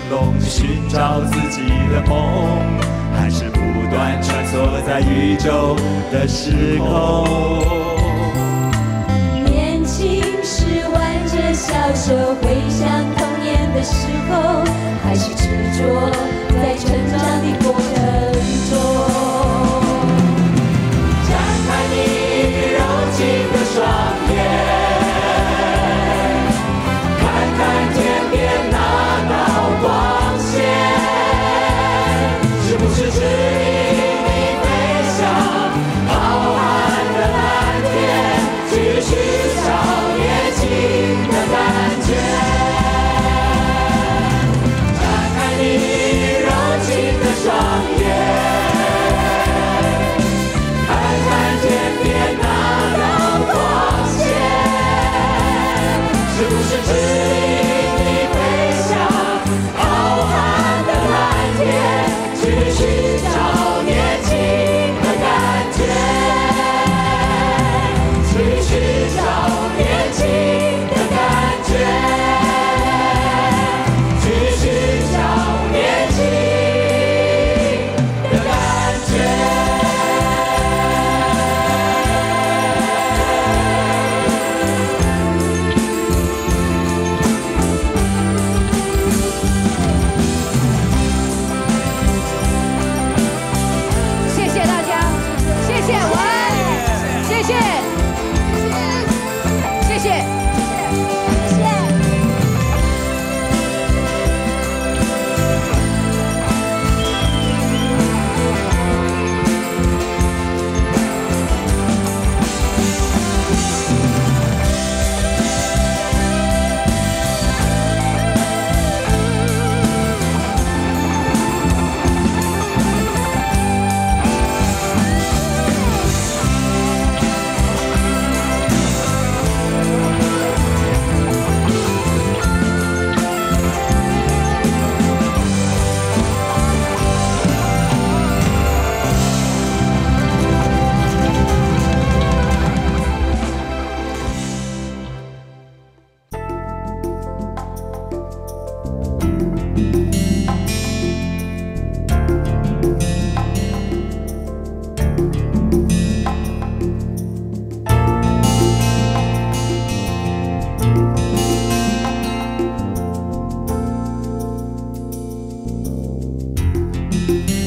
笼，寻找自己的梦，还是不断穿梭在宇宙的时空？ 年轻时挽着小手，回想童年的时候，还是执着在成长的过程中。展开你柔情的双眼，看看天边那道光线，是不是指引你飞向浩瀚的蓝天，继续少年轻的感觉？展开你柔情的双眼，看看天边那道光线，是不是指引你飞向浩瀚的蓝天，去寻找年轻的感觉，去寻找年轻的感觉，去寻找年轻的感觉。 谢谢大家，谢谢晚安，谢谢，谢谢，谢谢。 你